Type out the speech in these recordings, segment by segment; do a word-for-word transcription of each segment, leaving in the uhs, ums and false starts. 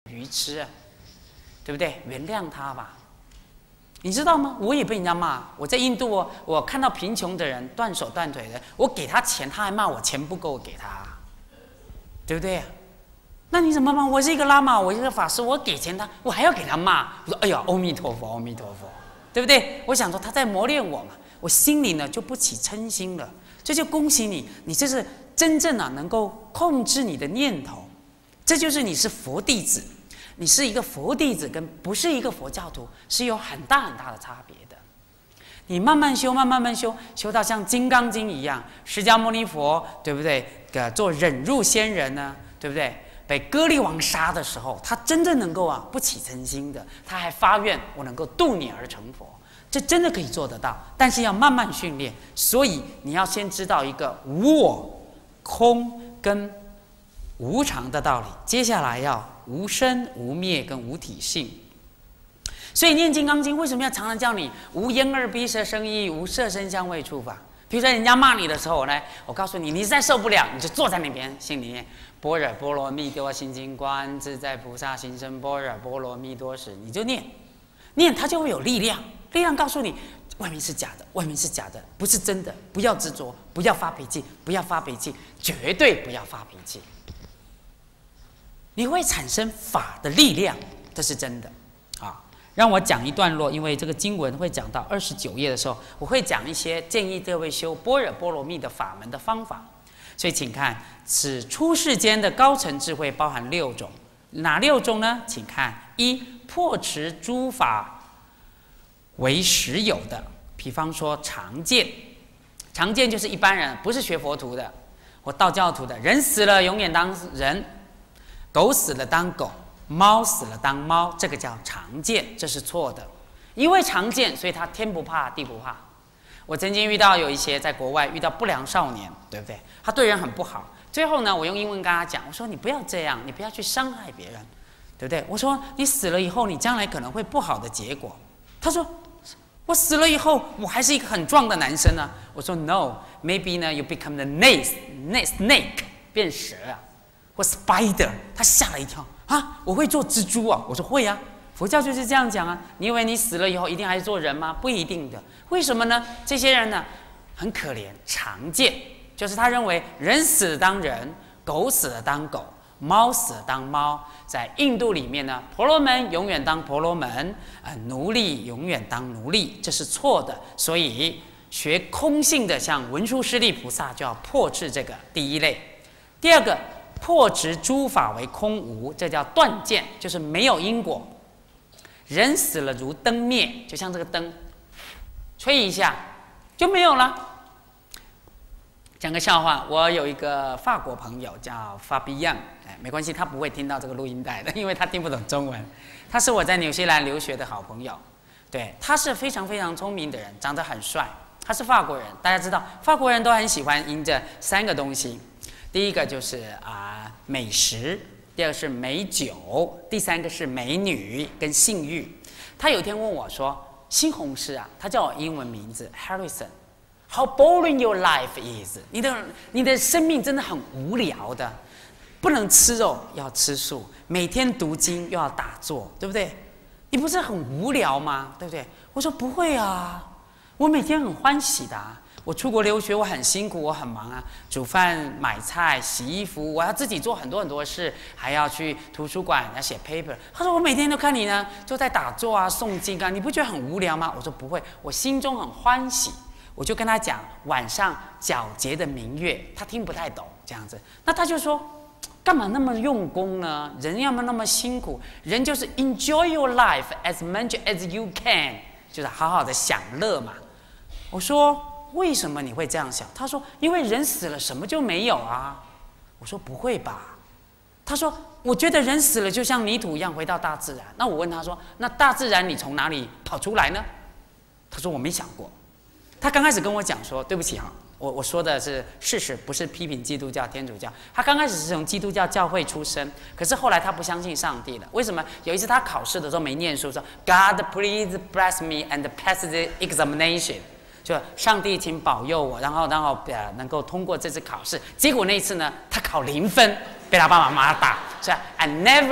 愚痴啊，对不对？原谅他吧。你知道吗？我也被人家骂。我在印度哦，我看到贫穷的人断手断腿的，我给他钱，他还骂我钱不够给他，对不对？那你怎么办？我是一个喇嘛，我是一个法师，我给钱他，我还要给他骂。我说：“哎呀，阿弥陀佛，阿弥陀佛，对不对？”我想说他在磨练我嘛，我心里呢就不起嗔心了。这就恭喜你，你这是真正啊能够控制你的念头，这就是你是佛弟子。你是一个佛弟子，跟不是一个佛教徒是有很大很大的差别的。你慢慢修，慢慢慢修，修到像《金刚经》一样，释迦牟尼佛，对不对？呃，做忍辱仙人呢，对不对？被歌利王杀的时候，他真正能够啊不起嗔心的，他还发愿我能够度你而成佛，这真的可以做得到，但是要慢慢训练。所以你要先知道一个无我、空跟无常的道理，接下来要无生无灭跟无体性。所以念金刚经为什么要常常叫你无眼耳鼻舌身意，无色声香味触法？比如说人家骂你的时候呢，我告诉你，你实在受不了，你就坐在那边，心里面般若波罗蜜多心经观自在菩萨行深般若波罗蜜多时，你就念，念它就会有力量，力量告诉你外面是假的，外面是假的，不是真的，不要执着，不要发脾气，不要发脾气，绝对不要发脾气。你会产生法的力量，这是真的啊！让我讲一段落，因为这个经文会讲到二十九页的时候，我会讲一些建议各位修般若波罗蜜的法门的方法。所以请看，此出世间的高层智慧包含六种，哪六种呢？请看一，破持诸法为实有的，比方说常见，常见就是一般人，不是学佛徒的或道教徒的，人死了永远当人。狗死了当狗，猫死了当猫，这个叫常见，这是错的。因为常见，所以他天不怕地不怕。我曾经遇到有一些在国外遇到不良少年，对不对？他对人很不好。最后呢，我用英文跟他讲，我说你不要这样，你不要去伤害别人，对不对？我说你死了以后，你将来可能会不好的结果。他说我死了以后，我还是一个很壮的男生啊。我说 No，maybe 呢 you become the next next snake， 变蛇啊。或 spider， 他吓了一跳啊！我会做蜘蛛啊！我说会啊，佛教就是这样讲啊。你以为你死了以后一定还是做人吗？不一定的。为什么呢？这些人呢很可怜，常见就是他认为人死了当人，狗死了当狗，猫死了当猫。在印度里面呢，婆罗门永远当婆罗门，呃，奴隶永远当奴隶，这是错的。所以学空性的，像文殊师利菩萨就要破斥这个第一类。第二个。破执诸法为空无，这叫断见，就是没有因果。人死了如灯灭，就像这个灯，吹一下就没有了。讲个笑话，我有一个法国朋友叫 Fabian， 哎，没关系，他不会听到这个录音带的，因为他听不懂中文。他是我在纽西兰留学的好朋友，对，他是非常非常聪明的人，长得很帅。他是法国人，大家知道，法国人都很喜欢迎着三个东西。第一个就是啊、呃、美食，第二个是美酒，第三个是美女跟性欲。他有一天问我说：“新红师啊，他叫我英文名字 Harrison，How boring your life is？ 你的你的生命真的很无聊的，不能吃肉要吃素，每天读经又要打坐，对不对？你不是很无聊吗？对不对？”我说：“不会啊，我每天很欢喜的啊。”我出国留学，我很辛苦，我很忙啊，煮饭、买菜、洗衣服，我要自己做很多很多事，还要去图书馆要写 paper。他说我每天都看你呢，就在打坐啊、诵经啊，你不觉得很无聊吗？我说不会，我心中很欢喜。我就跟他讲晚上皎洁的明月，他听不太懂这样子，那他就说干嘛那么用功呢？人要么那么辛苦，人就是 enjoy your life as much as you can， 就是好好的享乐嘛。我说。为什么你会这样想？他说：“因为人死了，什么就没有啊。”我说：“不会吧？”他说：“我觉得人死了就像泥土一样回到大自然。”那我问他说：“那大自然你从哪里跑出来呢？”他说：“我没想过。”他刚开始跟我讲说：“对不起哈，我我说的是事实，不是批评基督教、天主教。”他刚开始是从基督教教会出身，可是后来他不相信上帝了。为什么？有一次他考试的时候没念书，说 ：“God please bless me and pass the examination。”就上帝，请保佑我，然后然后呃能够通过这次考试。结果那一次呢，他考零分，被他爸爸妈妈打。所以 I never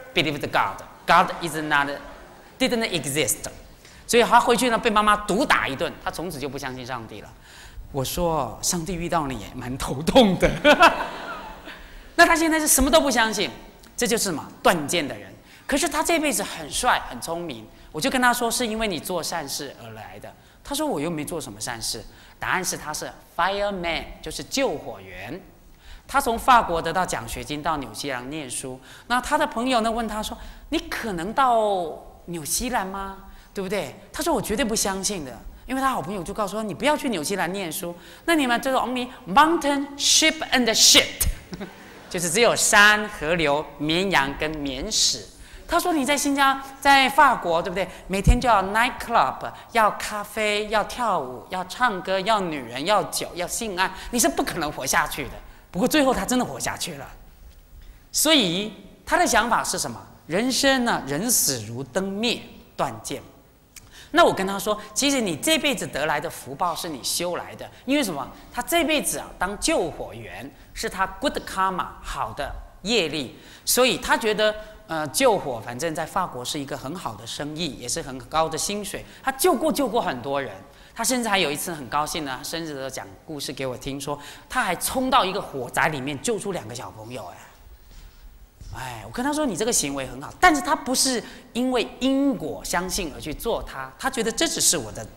believed God. God is not didn't exist. 所以他回去呢，被妈妈毒打一顿，他从此就不相信上帝了。我说，上帝遇到你也蛮头痛的。那他现在是什么都不相信，这就是什么断剑的人。可是他这辈子很帅很聪明，我就跟他说，是因为你做善事而来的。他说我又没做什么善事。答案是他是 fireman， 就是救火员。他从法国得到奖学金到纽西兰念书。那他的朋友呢问他说：“你可能到纽西兰吗？对不对？”他说：“我绝对不相信的。”因为他好朋友就告诉说：“你不要去纽西兰念书，那你们就是 only mountain, sheep and shit， 就是只有山、河流、绵羊跟绵屎。”他说：“你在新加在法国，对不对？每天就要 night club， 要咖啡，要跳舞，要唱歌，要女人，要酒，要性爱，你是不可能活下去的。”不过最后他真的活下去了。所以他的想法是什么？人生呢，人死如灯灭，断剑。那我跟他说，其实你这辈子得来的福报是你修来的，因为什么？他这辈子啊当救火员是他 good karma 好的业力，所以他觉得呃救火反正在法国是一个很好的生意，也是很高的薪水，他救过救过很多人。他甚至还有一次很高兴呢，生日的时候讲故事给我听，说他还冲到一个火灾里面救出两个小朋友。哎，哎，我跟他说你这个行为很好，但是他不是因为因果相信而去做它，他觉得这只是我的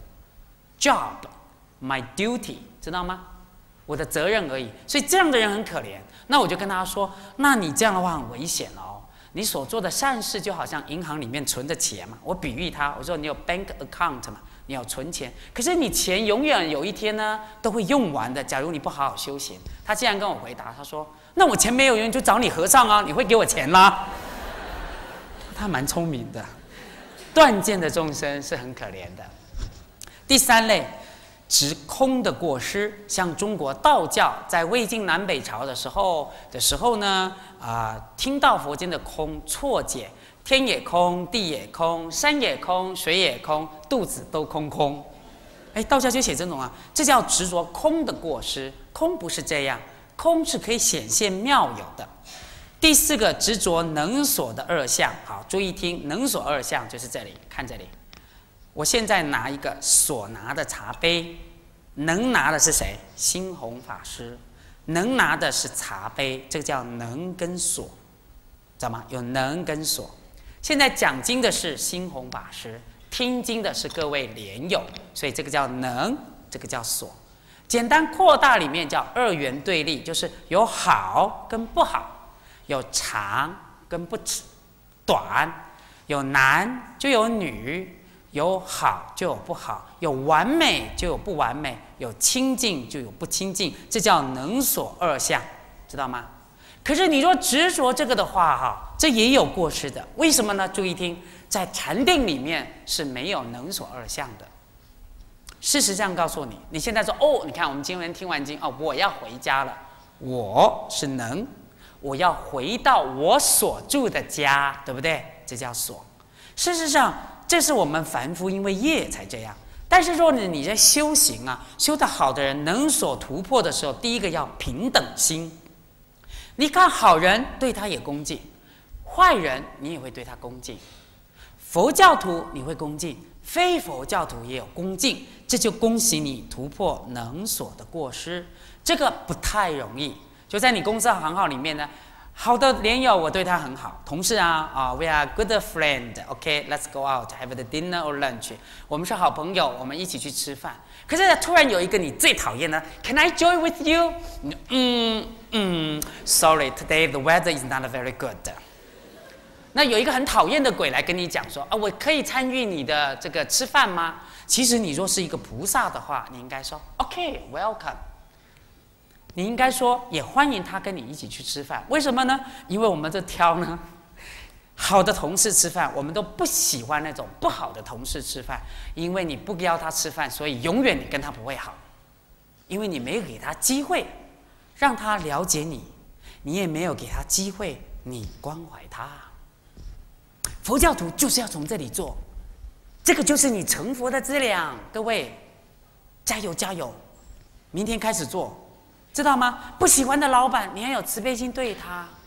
job, my duty， 知道吗？我的责任而已。所以这样的人很可怜。那我就跟他说，那你这样的话很危险哦。你所做的善事就好像银行里面存的钱嘛，我比喻他，我说你有 bank account 嘛。你要存钱，可是你钱永远有一天呢都会用完的。假如你不好好修行，他竟然跟我回答，他说：“那我钱没有用，就找你和尚啊，你会给我钱啦。”他蛮聪明的。断剑的众生是很可怜的。第三类，执空的过失，像中国道教在魏晋南北朝的时候的时候呢，啊、呃，听到佛经的空，错解。天也空，地也空，山也空，水也空，肚子都空空。哎，道教就写这种啊，这叫执着空的过失。空不是这样，空是可以显现妙有的。第四个，执着能所的二相。好，注意听，能所二相就是这里，看这里。我现在拿一个所拿的茶杯，能拿的是谁？心弘法师。能拿的是茶杯，这个叫能跟所，知道吗？有能跟所。现在讲经的是心弘法师，听经的是各位莲友，所以这个叫能，这个叫所。简单扩大里面叫二元对立，就是有好跟不好，有长跟不短，有男就有女，有好就有不好，有完美就有不完美，有清净就有不清净，这叫能所二相，知道吗？可是你若执着这个的话，哈，这也有过失的。为什么呢？注意听，在禅定里面是没有能所二相的。事实上告诉你，你现在说哦，你看我们今天听完经哦，我要回家了，我是能，我要回到我所住的家，对不对？这叫所。事实上，这是我们凡夫因为业才这样。但是若你在修行啊，修得好的人能所突破的时候，第一个要平等心。你看好人对他也恭敬，坏人你也会对他恭敬。佛教徒你会恭敬，非佛教徒也有恭敬，这就恭喜你突破能所的过失。这个不太容易。就在你公司行号里面呢，好的莲友我对他很好，同事啊啊 ，we are good friend，OK，let's、okay, go out have the dinner or lunch， 我们是好朋友，我们一起去吃饭。可是突然有一个你最讨厌的 ，Can I join with you？ 嗯嗯 ，Sorry，today the weather is not very good。那有一个很讨厌的鬼来跟你讲说啊，我可以参与你的这个吃饭吗？其实你若是一个菩萨的话，你应该说 OK，welcome。你应该说也欢迎他跟你一起去吃饭。为什么呢？因为我们这挑呢，好的同事吃饭，我们都不喜欢那种不好的同事吃饭，因为你不邀他吃饭，所以永远你跟他不会好，因为你没有给他机会让他了解你，你也没有给他机会你关怀他。佛教徒就是要从这里做，这个就是你成佛的资粮。各位，加油加油！明天开始做，知道吗？不喜欢的老板，你要有慈悲心对他。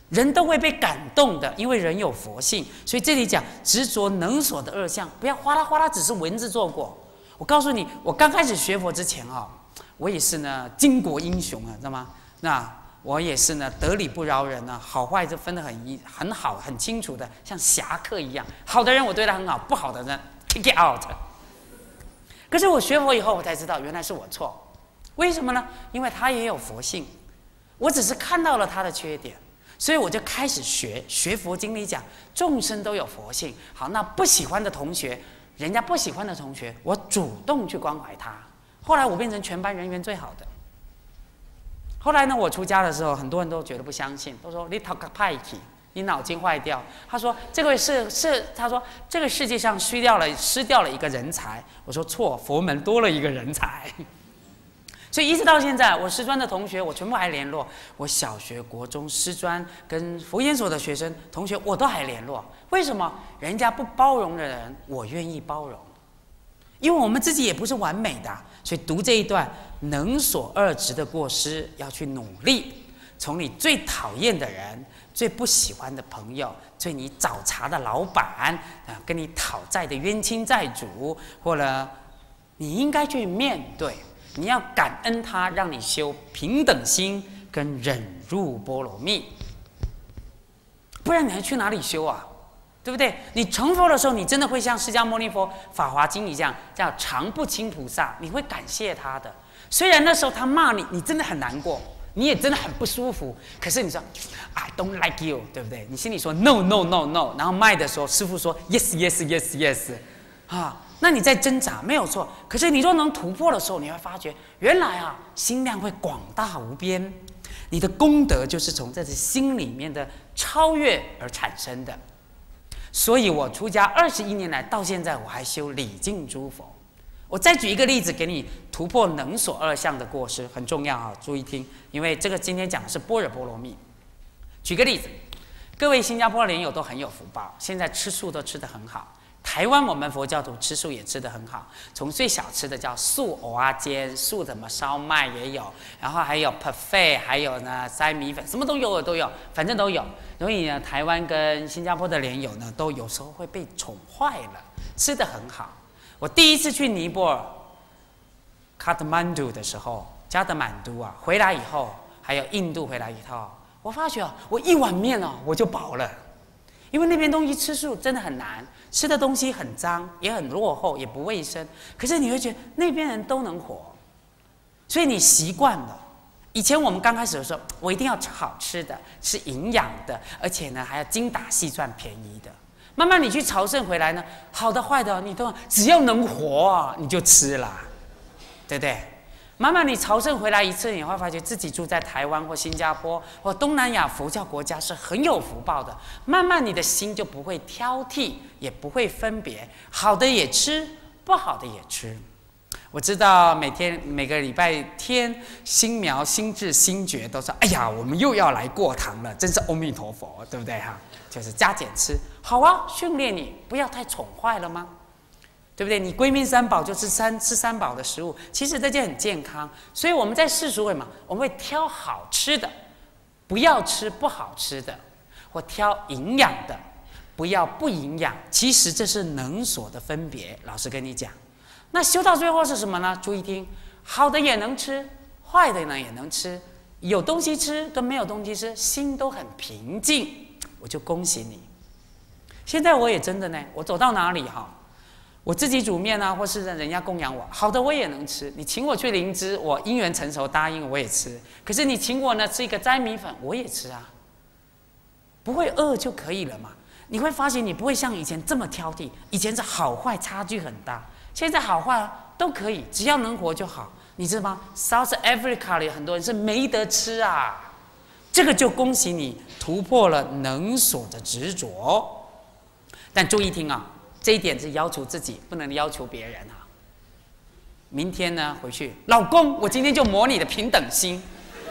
人都会被感动的，因为人有佛性。所以这里讲执着能所的二相，不要哗啦哗啦，只是文字做过。我告诉你，我刚开始学佛之前啊，我也是呢巾帼英雄啊，知道吗？那我也是呢得理不饶人啊，好坏就分得很一很好很清楚的，像侠客一样。好的人我对他很好，不好的人 kick it out。可是我学佛以后，我才知道原来是我错。为什么呢？因为他也有佛性，我只是看到了他的缺点。所以我就开始学学佛经里讲，众生都有佛性。好，那不喜欢的同学，人家不喜欢的同学，我主动去关怀他。后来我变成全班人缘最好的。后来呢，我出家的时候，很多人都觉得不相信，都说你讨个派气，你脑筋坏掉。他说这个是是，他说这个世界上失掉了失掉了一个人才。我说错，佛门多了一个人才。所以一直到现在，我师专的同学我全部还联络，我小学、国中、师专跟佛研所的学生同学我都还联络。为什么？人家不包容的人，我愿意包容，因为我们自己也不是完美的。所以读这一段能所二执的过失，要去努力，从你最讨厌的人、最不喜欢的朋友、最你找茬的老板啊，跟你讨债的冤亲债主，或者你应该去面对。你要感恩他，让你修平等心跟忍辱波罗蜜，不然你还去哪里修啊？对不对？你成佛的时候，你真的会像释迦牟尼佛《法华经》一样，叫常不轻菩萨，你会感谢他的。虽然那时候他骂你，你真的很难过，你也真的很不舒服。可是你说 I don't like you， 对不对？你心里说 No no no no， 然后卖的时候，师父说 Yes yes yes yes， 啊。那你在挣扎没有错，可是你若能突破的时候，你会发觉原来啊，心量会广大无边，你的功德就是从这些心里面的超越而产生的。所以我出家二十一年来，到现在我还修礼敬诸佛。我再举一个例子给你突破能所二相的过失，很重要啊，注意听，因为这个今天讲的是般若波罗蜜。举个例子，各位新加坡莲友都很有福报，现在吃素都吃得很好。台湾我们佛教徒吃素也吃得很好，从最小吃的叫素蚵仔煎，素什么烧麦也有，然后还有 buffet， 还有呢塞米粉，什么都有都有，反正都有。所以呢，台湾跟新加坡的莲友呢，都有时候会被宠坏了，吃得很好。我第一次去尼泊尔卡德曼都的时候，加德满都啊，回来以后，还有印度回来以后，我发觉我一碗面哦，我就饱了。因为那边东西吃素真的很难，吃的东西很脏，也很落后，也不卫生。可是你会觉得那边人都能活，所以你习惯了。以前我们刚开始的时候，我一定要吃好吃的，吃营养的，而且呢还要精打细算便宜的。慢慢你去朝圣回来呢，好的坏的你都只要能活你就吃啦，对不对？慢慢你朝圣回来一次，你会发觉自己住在台湾或新加坡或东南亚佛教国家是很有福报的。慢慢你的心就不会挑剔，也不会分别，好的也吃，不好的也吃。我知道每天每个礼拜天，心苗、心智、心觉都说：“哎呀，我们又要来过堂了，真是阿弥陀佛，对不对哈？”就是加减吃，好啊，训练你不要太宠坏了吗？对不对？你归命三宝就吃三吃三宝的食物，其实这件很健康。所以我们在世俗会嘛，我们会挑好吃的，不要吃不好吃的，或挑营养的，不要不营养。其实这是能所的分别。老师跟你讲，那修到最后是什么呢？注意听，好的也能吃，坏的呢也能吃，有东西吃跟没有东西吃，心都很平静。我就恭喜你。现在我也真的呢，我走到哪里哈。我自己煮面啊，或是人家供养我，好的我也能吃。你请我去灵芝，我因缘成熟答应我也吃。可是你请我呢吃一个斋米粉，我也吃啊，不会饿就可以了嘛。你会发现你不会像以前这么挑剔，以前是好坏差距很大，现在好坏都可以，只要能活就好。你知道吗 ？South Africa 里很多人是没得吃啊，这个就恭喜你突破了能所的执着。但注意听啊。这一点是要求自己，不能要求别人啊。明天呢，回去，老公，我今天就磨你的平等心，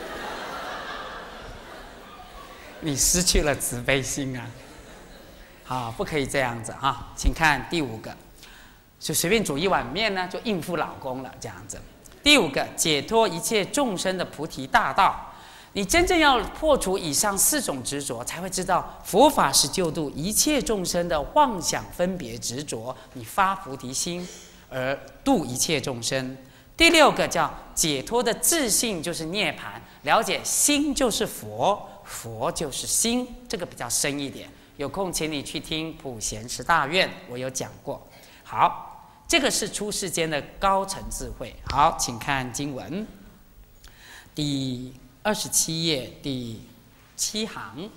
你失去了慈悲心啊！好，不可以这样子哈。请看第五个，就随便煮一碗面呢，就应付老公了，这样子。第五个，解脱一切众生的菩提大道。 你真正要破除以上四种执着，才会知道佛法是救度一切众生的妄想分别执着，你发菩提心而度一切众生。第六个叫解脱的自信，就是涅槃，了解心就是佛，佛就是心，这个比较深一点。有空请你去听普贤十大愿，我有讲过。好，这个是出世间的高层智慧。好，请看经文，第二十七页第七行，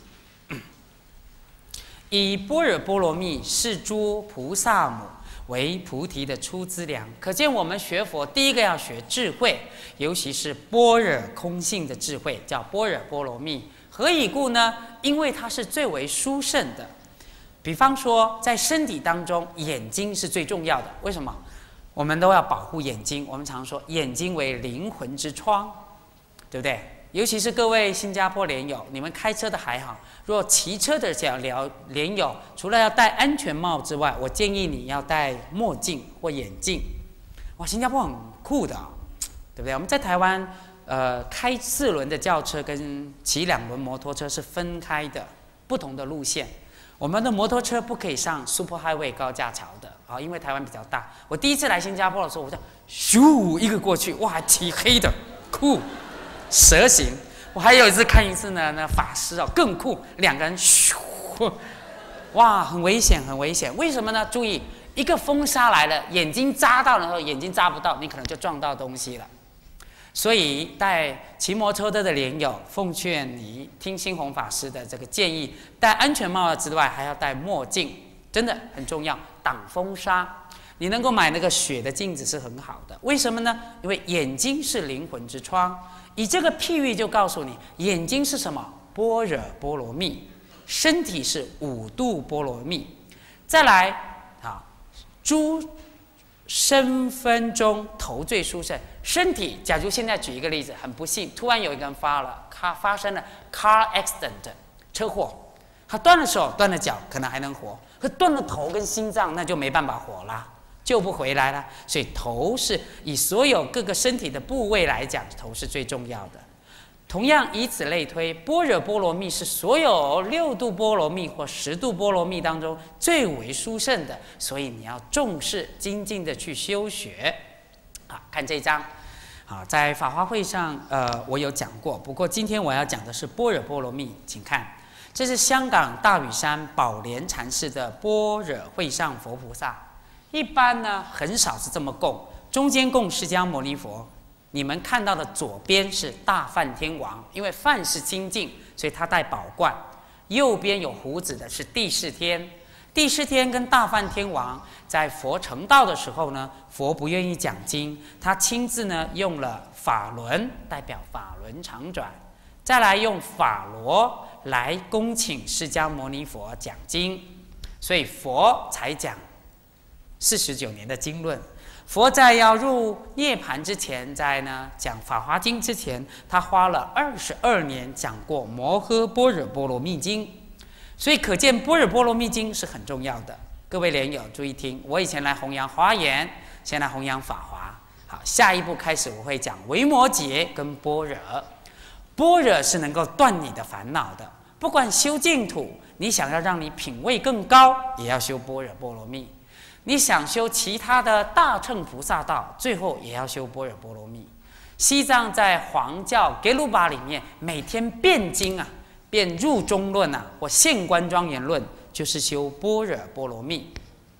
以般若波罗蜜是诸菩萨母，为菩提的出资粮。可见我们学佛，第一个要学智慧，尤其是般若空性的智慧，叫般若波罗蜜。何以故呢？因为它是最为殊胜的。比方说，在身体当中，眼睛是最重要的。为什么？我们都要保护眼睛。我们常说，眼睛为灵魂之窗，对不对？尤其是各位新加坡莲友，你们开车的还好，若骑车的小聊莲友，除了要戴安全帽之外，我建议你要戴墨镜或眼镜。哇，新加坡很酷的、哦，对不对？我们在台湾，呃，开四轮的轿车跟骑两轮摩托车是分开的，不同的路线。我们的摩托车不可以上 Super Highway 高架桥的啊，因为台湾比较大。我第一次来新加坡的时候，我就咻一个过去，哇，还骑黑的，酷。蛇形，我还有一次看一次呢，那法师哦更酷，两个人咻，哇，很危险，很危险。为什么呢？注意，一个风沙来了，眼睛扎到的时候，眼睛扎不到，你可能就撞到东西了。所以，带骑摩托车的莲友，奉劝你听星宏法师的这个建议，戴安全帽之外，还要戴墨镜，真的很重要，挡风沙。你能够买那个雪的镜子是很好的，为什么呢？因为眼睛是灵魂之窗。以这个譬喻就告诉你，眼睛是什么？般若波罗蜜，身体是五度波罗蜜。再来啊，诸身分中头最殊胜。身体，假如现在举一个例子，很不幸，突然有一个人发了发发生了 car accident 车祸，他断了手断了脚，可能还能活，可断了头跟心脏，那就没办法活啦。救不回来了，所以头是以所有各个身体的部位来讲，头是最重要的。同样以此类推，般若波罗蜜是所有六度波罗蜜或十度波罗蜜当中最为殊胜的，所以你要重视精进的去修学。啊，看这一章，啊，在法华会上，呃，我有讲过，不过今天我要讲的是般若波罗蜜，请看，这是香港大屿山宝莲禅师的般若会上佛菩萨。一般呢，很少是这么供，中间供释迦牟尼佛。你们看到的左边是大梵天王，因为梵是清净，所以他戴宝冠。右边有胡子的是帝释天，帝释天跟大梵天王在佛成道的时候呢，佛不愿意讲经，他亲自呢用了法轮，代表法轮常转，再来用法螺来恭请释迦牟尼佛讲经，所以佛才讲四十九年的经论。佛在要入涅槃之前，在呢讲《法华经》之前，他花了二十二年讲过《摩诃般若波罗蜜经》，所以可见《般若波罗蜜经》是很重要的。各位莲友注意听，我以前来弘扬华严，现在弘扬法华。好，下一步开始我会讲维摩诘跟般若。般若是能够断你的烦恼的，不管修净土，你想要让你品位更高，也要修般若波罗蜜。你想修其他的大乘菩萨道，最后也要修般若波罗蜜。西藏在黄教给鲁巴里面，每天辩经啊，辩入中论啊，或现观庄严论，就是修般若波罗蜜。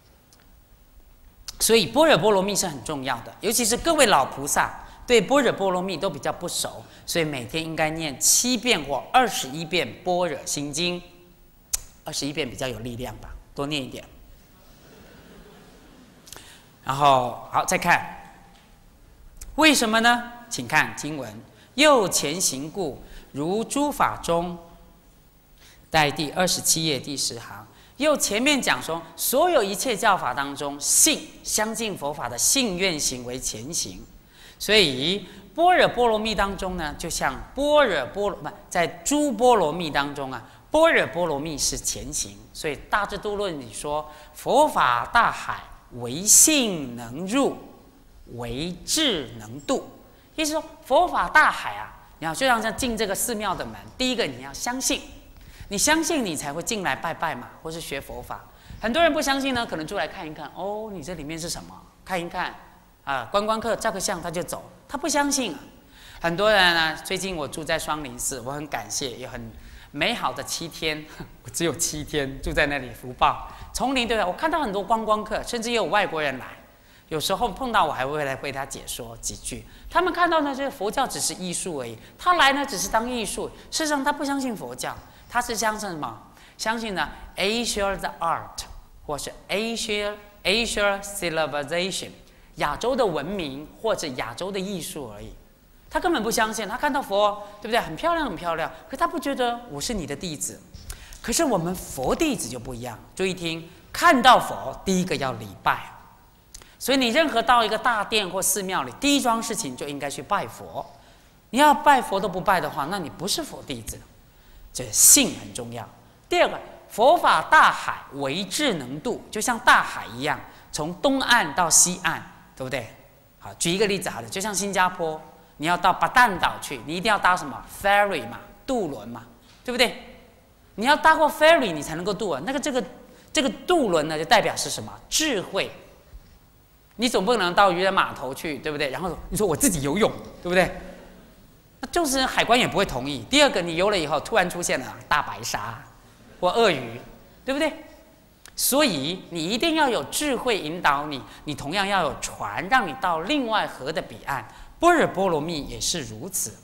所以般若波罗蜜是很重要的，尤其是各位老菩萨对般若波罗蜜都比较不熟，所以每天应该念七遍或二十一遍般若心经。二十一遍比较有力量吧，多念一点。然后好，再看，为什么呢？请看经文：右前行故，如诸法中，在第二十七页第十行。右前面讲说，所有一切教法当中，信相信佛法的信愿行为前行。所以般若波罗蜜当中呢，就像般若波罗不在诸波罗蜜当中啊，般若波罗蜜是前行。所以大智度论里说，佛法大海，唯信能入，唯智能渡。意思说，佛法大海啊， 你要就像像进这个寺庙的门，第一个你要相信，你相信你才会进来拜拜嘛，或是学佛法。很多人不相信呢，可能就来看一看，哦，你这里面是什么？看一看，啊，观光客照个相他就走，他不相信啊。很多人呢，最近我住在双林寺，我很感谢，有很美好的七天，我只有七天住在那里福报。丛林对吧？我看到很多观光客，甚至也有外国人来。有时候碰到我还会来为他解说几句。他们看到呢，这个佛教只是艺术而已。他来呢，只是当艺术。事实上，他不相信佛教，他是相信什么？相信呢 ，Asia the art， 或是 Asia Asia civilization， 亚洲的文明或者亚洲的艺术而已。他根本不相信。他看到佛，对不对？很漂亮，很漂亮。可他不觉得我是你的弟子。可是我们佛弟子就不一样。注意听，看到佛，第一个要礼拜。所以你任何到一个大殿或寺庙里，第一桩事情就应该去拜佛。你要拜佛都不拜的话，那你不是佛弟子。这信很重要。第二个，佛法大海，唯智能渡，就像大海一样，从东岸到西岸，对不对？好，举一个例子好了，就像新加坡，你要到巴淡岛去，你一定要搭什么 ferry 嘛，渡轮嘛，对不对？你要搭过 ferry， 你才能够渡啊。那个这个这个渡轮呢，就代表是什么？智慧。你总不能到渔人码头去，对不对？然后你说我自己游泳，对不对？那就是海关也不会同意。第二个，你游了以后，突然出现了大白鲨或鳄鱼，对不对？所以你一定要有智慧引导你，你同样要有船，让你到另外河的彼岸。般若波罗蜜也是如此。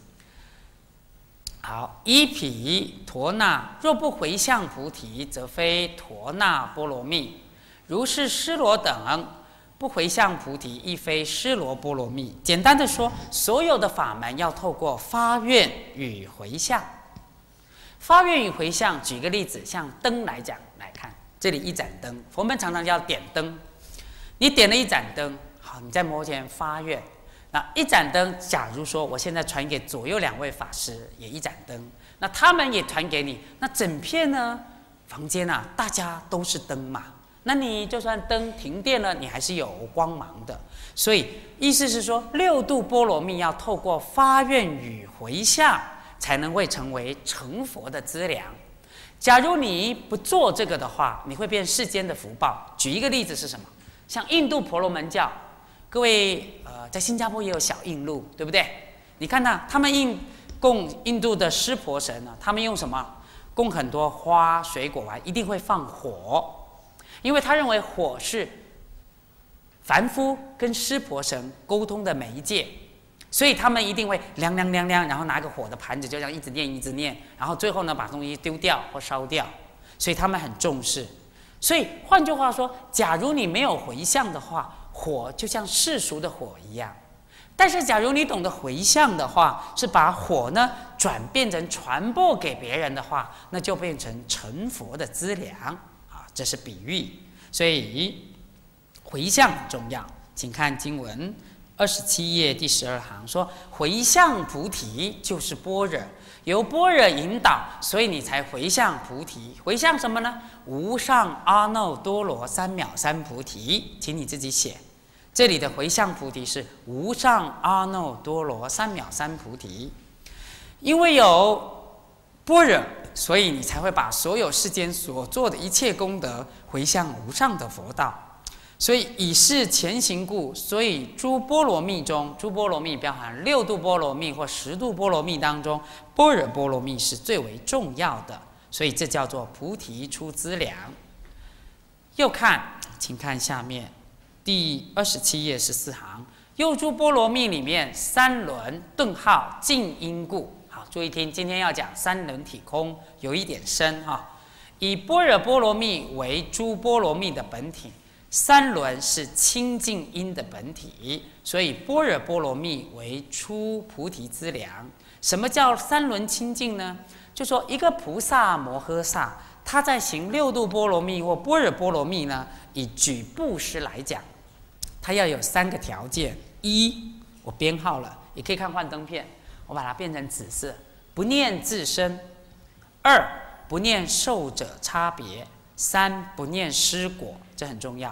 好，依毗陀那，若不回向菩提，则非陀那波罗蜜。如是尸罗等。不回向菩提，亦非尸罗波罗蜜。简单的说，所有的法门要透过发愿与回向。发愿与回向，举个例子，像灯来讲来看，这里一盏灯，佛门常常叫点灯。你点了一盏灯，好，你在摩前发愿。那一盏灯，假如说我现在传给左右两位法师，也一盏灯，那他们也传给你，那整片呢房间啊，大家都是灯嘛。那你就算灯停电了，你还是有光芒的。所以意思是说，六度波罗蜜要透过发愿与回向，才能会成为成佛的资粮。假如你不做这个的话，你会变世间的福报。举一个例子是什么？像印度婆罗门教，各位呃，在新加坡也有小印路，对不对？你看到他们印供印度的湿婆神呢，他们用什么？供很多花、水果啊，一定会放火。因为他认为火是凡夫跟湿婆神沟通的媒介，所以他们一定会亮亮亮亮，然后拿个火的盘子，就这样一直念一直念，然后最后呢把东西丢掉或烧掉，所以他们很重视。所以换句话说，假如你没有回向的话，火就像世俗的火一样；但是假如你懂得回向的话，是把火呢转变成传播给别人的话，那就变成成佛的资粮。这是比喻，所以回向很重要。请看经文二十七页第十二行说：“回向菩提就是般若，由般若引导，所以你才回向菩提。回向什么呢？无上阿耨多罗三藐三菩提，请你自己写。这里的回向菩提是无上阿耨多罗三藐三菩提，因为有般若。”所以你才会把所有世间所做的一切功德回向无上的佛道。所以以是前行故，所以诸波罗蜜中，诸波罗蜜包含六度波罗蜜或十度波罗蜜当中，般若波罗蜜是最为重要的。所以这叫做菩提出资粮。又看，请看下面第二十七页十四行，又诸波罗蜜里面三轮顿号静因故。注意听，今天要讲三轮体空，有一点深哈。以般若波罗蜜为诸波罗蜜的本体，三轮是清净因的本体，所以般若波罗蜜为出菩提资粮。什么叫三轮清净呢？就说一个菩萨摩诃萨，他在行六度波罗蜜或般若波罗蜜呢，以举布施来讲，他要有三个条件：一，我编号了，也可以看幻灯片。我把它变成紫色，不念自身；二，不念受者差别；三，不念施果，这很重要。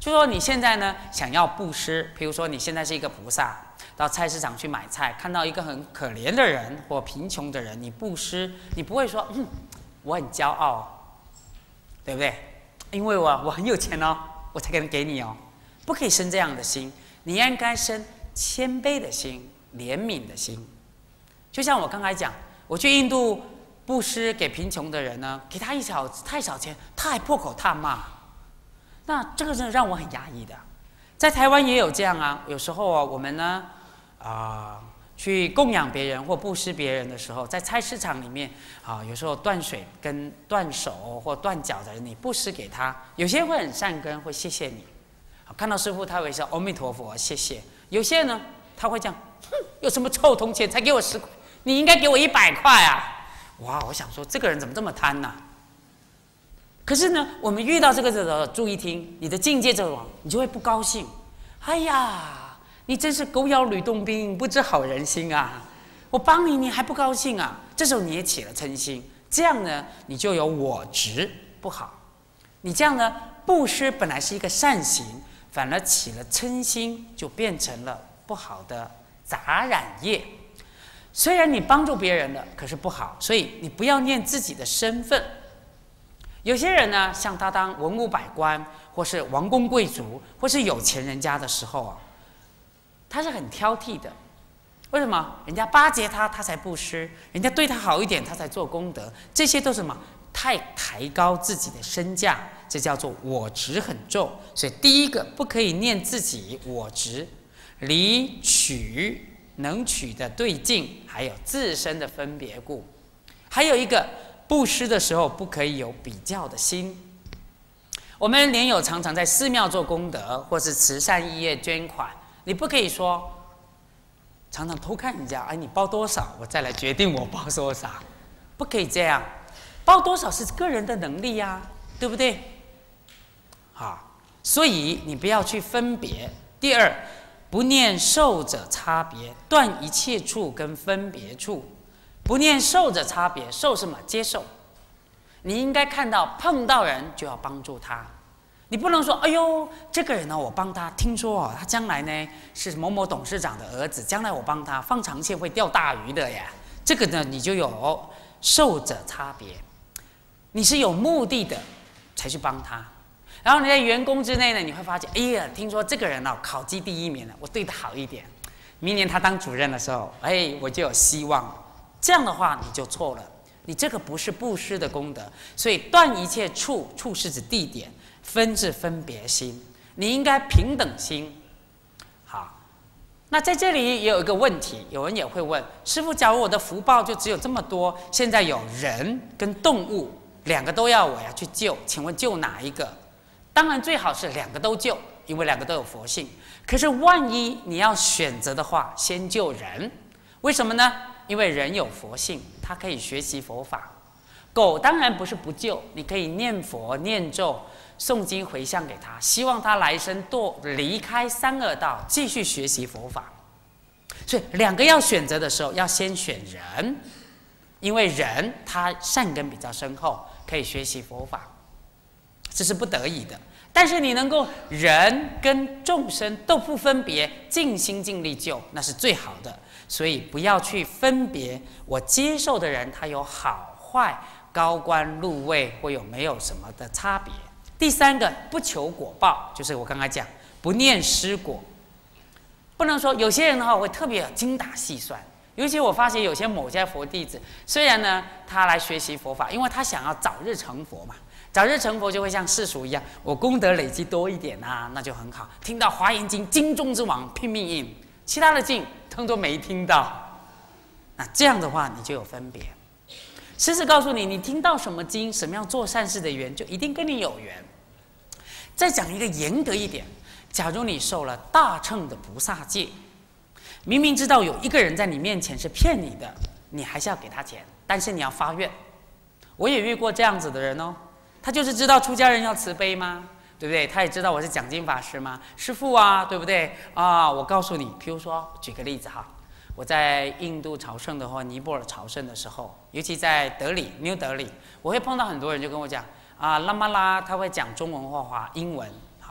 就说你现在呢想要布施，比如说你现在是一个菩萨，到菜市场去买菜，看到一个很可怜的人或贫穷的人，你布施，你不会说嗯我很骄傲，对不对？因为我我很有钱哦，我才能给你哦，不可以生这样的心，你应该生谦卑的心、怜悯的心。就像我刚才讲，我去印度布施给贫穷的人呢，给他一小太少钱，他还破口大骂，那这个真的让我很压抑的。在台湾也有这样啊，有时候啊，我们呢啊、呃、去供养别人或布施别人的时候，在菜市场里面啊，有时候断水跟断手或断脚的人，你布施给他，有些会很善根，会谢谢你。看到师父他会说阿弥陀佛，谢谢。有些呢他会讲，哼，有什么臭铜钱才给我十块，你应该给我一百块啊！哇，我想说这个人怎么这么贪呢、啊？可是呢，我们遇到这个时候，注意听，你的境界这种，你就会不高兴。哎呀，你真是狗咬吕洞宾，不知好人心啊！我帮你，你还不高兴啊？这时候你也起了嗔心，这样呢，你就有我执不好。你这样呢，布施本来是一个善行，反而起了嗔心，就变成了不好的杂染业。虽然你帮助别人了，可是不好，所以你不要念自己的身份。有些人呢，像他当文武百官，或是王公贵族，或是有钱人家的时候啊，他是很挑剔的。为什么？人家巴结他，他才布施；人家对他好一点，他才做功德。这些都是什么？太抬高自己的身价，这叫做我执很重。所以第一个不可以念自己我执，离取能取的对境，还有自身的分别故。还有一个。布施的时候不可以有比较的心。我们莲友常常在寺庙做功德，或是慈善义业捐款，你不可以说常常偷看人家，哎，你包多少，我再来决定我包多少，不可以这样。包多少是个人的能力呀、啊，对不对？好，所以你不要去分别。第二，不念受者差别，断一切处跟分别处。不念受者差别，受是什么？接受。你应该看到碰到人就要帮助他，你不能说哎呦这个人呢、哦、我帮他，听说哦他将来呢是某某董事长的儿子，将来我帮他放长线会钓大鱼的呀。这个呢你就有受者差别，你是有目的的才去帮他。然后你在员工之内呢，你会发现，哎呀，听说这个人哦考绩第一名了，我对他好一点，明年他当主任的时候，哎，我就有希望了。这样的话你就错了，你这个不是布施的功德。所以断一切处，处是指地点，分是分别心，你应该平等心。好，那在这里也有一个问题，有人也会问师父，假如我的福报就只有这么多，现在有人跟动物两个都要我要去救，请问救哪一个？当然最好是两个都救，因为两个都有佛性。可是万一你要选择的话，先救人，为什么呢？因为人有佛性，他可以学习佛法。狗当然不是不救，你可以念佛念咒诵经回向给他，希望他来生堕离开三恶道，继续学习佛法。所以两个要选择的时候，要先选人，因为人他善根比较深厚，可以学习佛法，这是不得已的。但是你能够人跟众生都不分别，尽心尽力救，那是最好的。所以不要去分别，我接受的人他有好坏、高官入位，或有没有什么的差别。第三个，不求果报，就是我刚才讲，不念施果。不能说有些人的话会特别精打细算，尤其我发现有些某些佛弟子，虽然呢他来学习佛法，因为他想要早日成佛嘛，早日成佛就会像世俗一样，我功德累积多一点啊，那就很好。听到华严经经中之王拼命印，其他的经通通没听到，那这样的话你就有分别。师父告诉你，你听到什么经，什么样做善事的缘，就一定跟你有缘。再讲一个严格一点，假如你受了大乘的菩萨戒，明明知道有一个人在你面前是骗你的，你还是要给他钱，但是你要发愿。我也遇过这样子的人哦，他就是知道出家人要慈悲吗？对不对？他也知道我是讲经法师吗？师父啊，对不对啊？我告诉你，譬如说，举个例子哈，我在印度朝圣的话，尼泊尔朝圣的时候，尤其在德里 （New Delhi），我会碰到很多人就跟我讲啊，拉玛拉他会讲中文或华英文，好，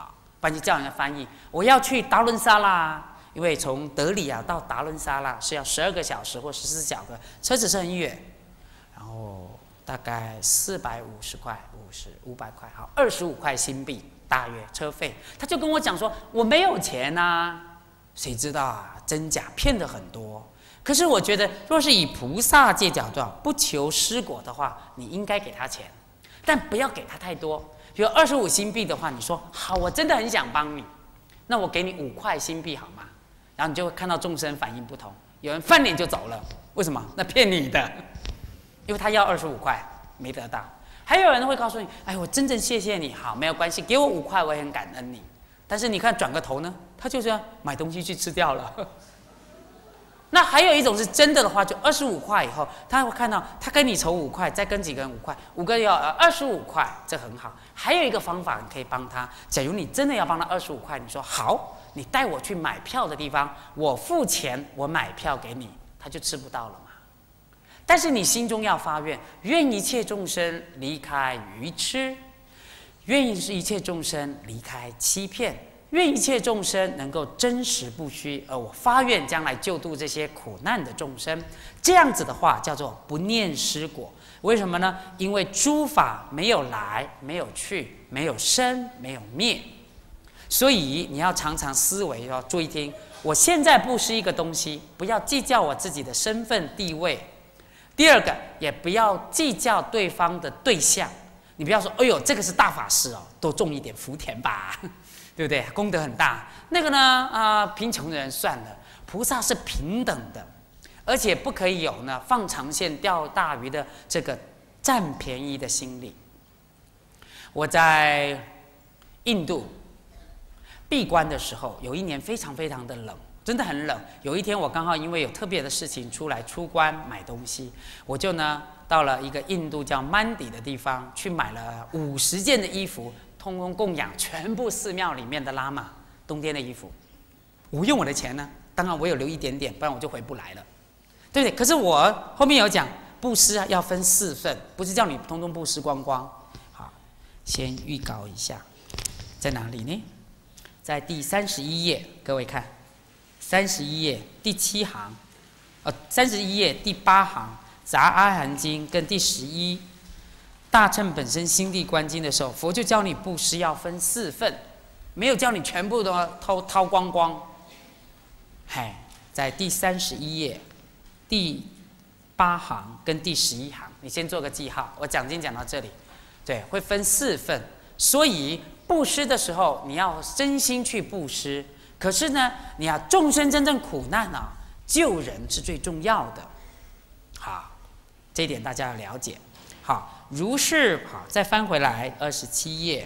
不然就叫人家翻译，我要去达伦萨拉，因为从德里啊到达伦萨拉是要十二个小时或十四小时，车子是很远，然后大概四百五十块，五十五百块，好，二十五块新币大约车费。他就跟我讲说，我没有钱啊，谁知道啊，真假骗的很多。可是我觉得，若是以菩萨戒角度不求施果的话，你应该给他钱，但不要给他太多。比如二十五新币的话，你说好，我真的很想帮你，那我给你五块新币好吗？然后你就会看到众生反应不同，有人翻脸就走了，为什么？那骗你的，因为他要二十五块没得到。还有人会告诉你，哎，我真正谢谢你，好，没有关系，给我五块，我也很感恩你。但是你看转个头呢，他就是要买东西去吃掉了。那还有一种是真的的话，就二十五块以后，他会看到他跟你筹五块，再跟几个人五块，五个要二十五块，这很好。还有一个方法，你可以帮他。假如你真的要帮他二十五块，你说好，你带我去买票的地方，我付钱，我买票给你，他就吃不到了嘛。但是你心中要发愿，愿一切众生离开愚痴，愿意是一切众生离开欺骗。愿一切众生能够真实不虚，而我发愿将来救度这些苦难的众生。这样子的话叫做不念施果。为什么呢？因为诸法没有来，没有去，没有生，没有灭，所以你要常常思维哦。注意听，我现在布施一个东西，不要计较我自己的身份地位。第二个，也不要计较对方的对象。你不要说，哎呦，这个是大法师哦，多种一点福田吧。对不对？功德很大。那个呢？啊、呃，贫穷的人算了。菩萨是平等的，而且不可以有呢放长线钓大鱼的这个占便宜的心理。我在印度闭关的时候，有一年非常非常的冷，真的很冷。有一天我刚好因为有特别的事情出来出关买东西，我就呢到了一个印度叫曼底的地方，去买了五十件的衣服。通通供养全部寺庙里面的喇嘛冬天的衣服，我用我的钱呢，当然我有留一点点，不然我就回不来了，对不对？可是我后面有讲布施啊，要分四份，不是叫你通通布施光光。好，先预告一下，在哪里呢？在第三十一页，各位看，三十一页第七行，呃，三十一页第八行，杂阿含经跟第十一。大乘本身心地观经的时候，佛就教你布施要分四份，没有叫你全部都掏掏光光。嗨，在第三十一页第八行跟第十一行，你先做个记号。我讲经讲到这里，对，会分四份。所以布施的时候，你要真心去布施。可是呢，你要众生真正苦难啊，救人是最重要的。好，这一点大家要了解。好。如是，好，再翻回来二十七页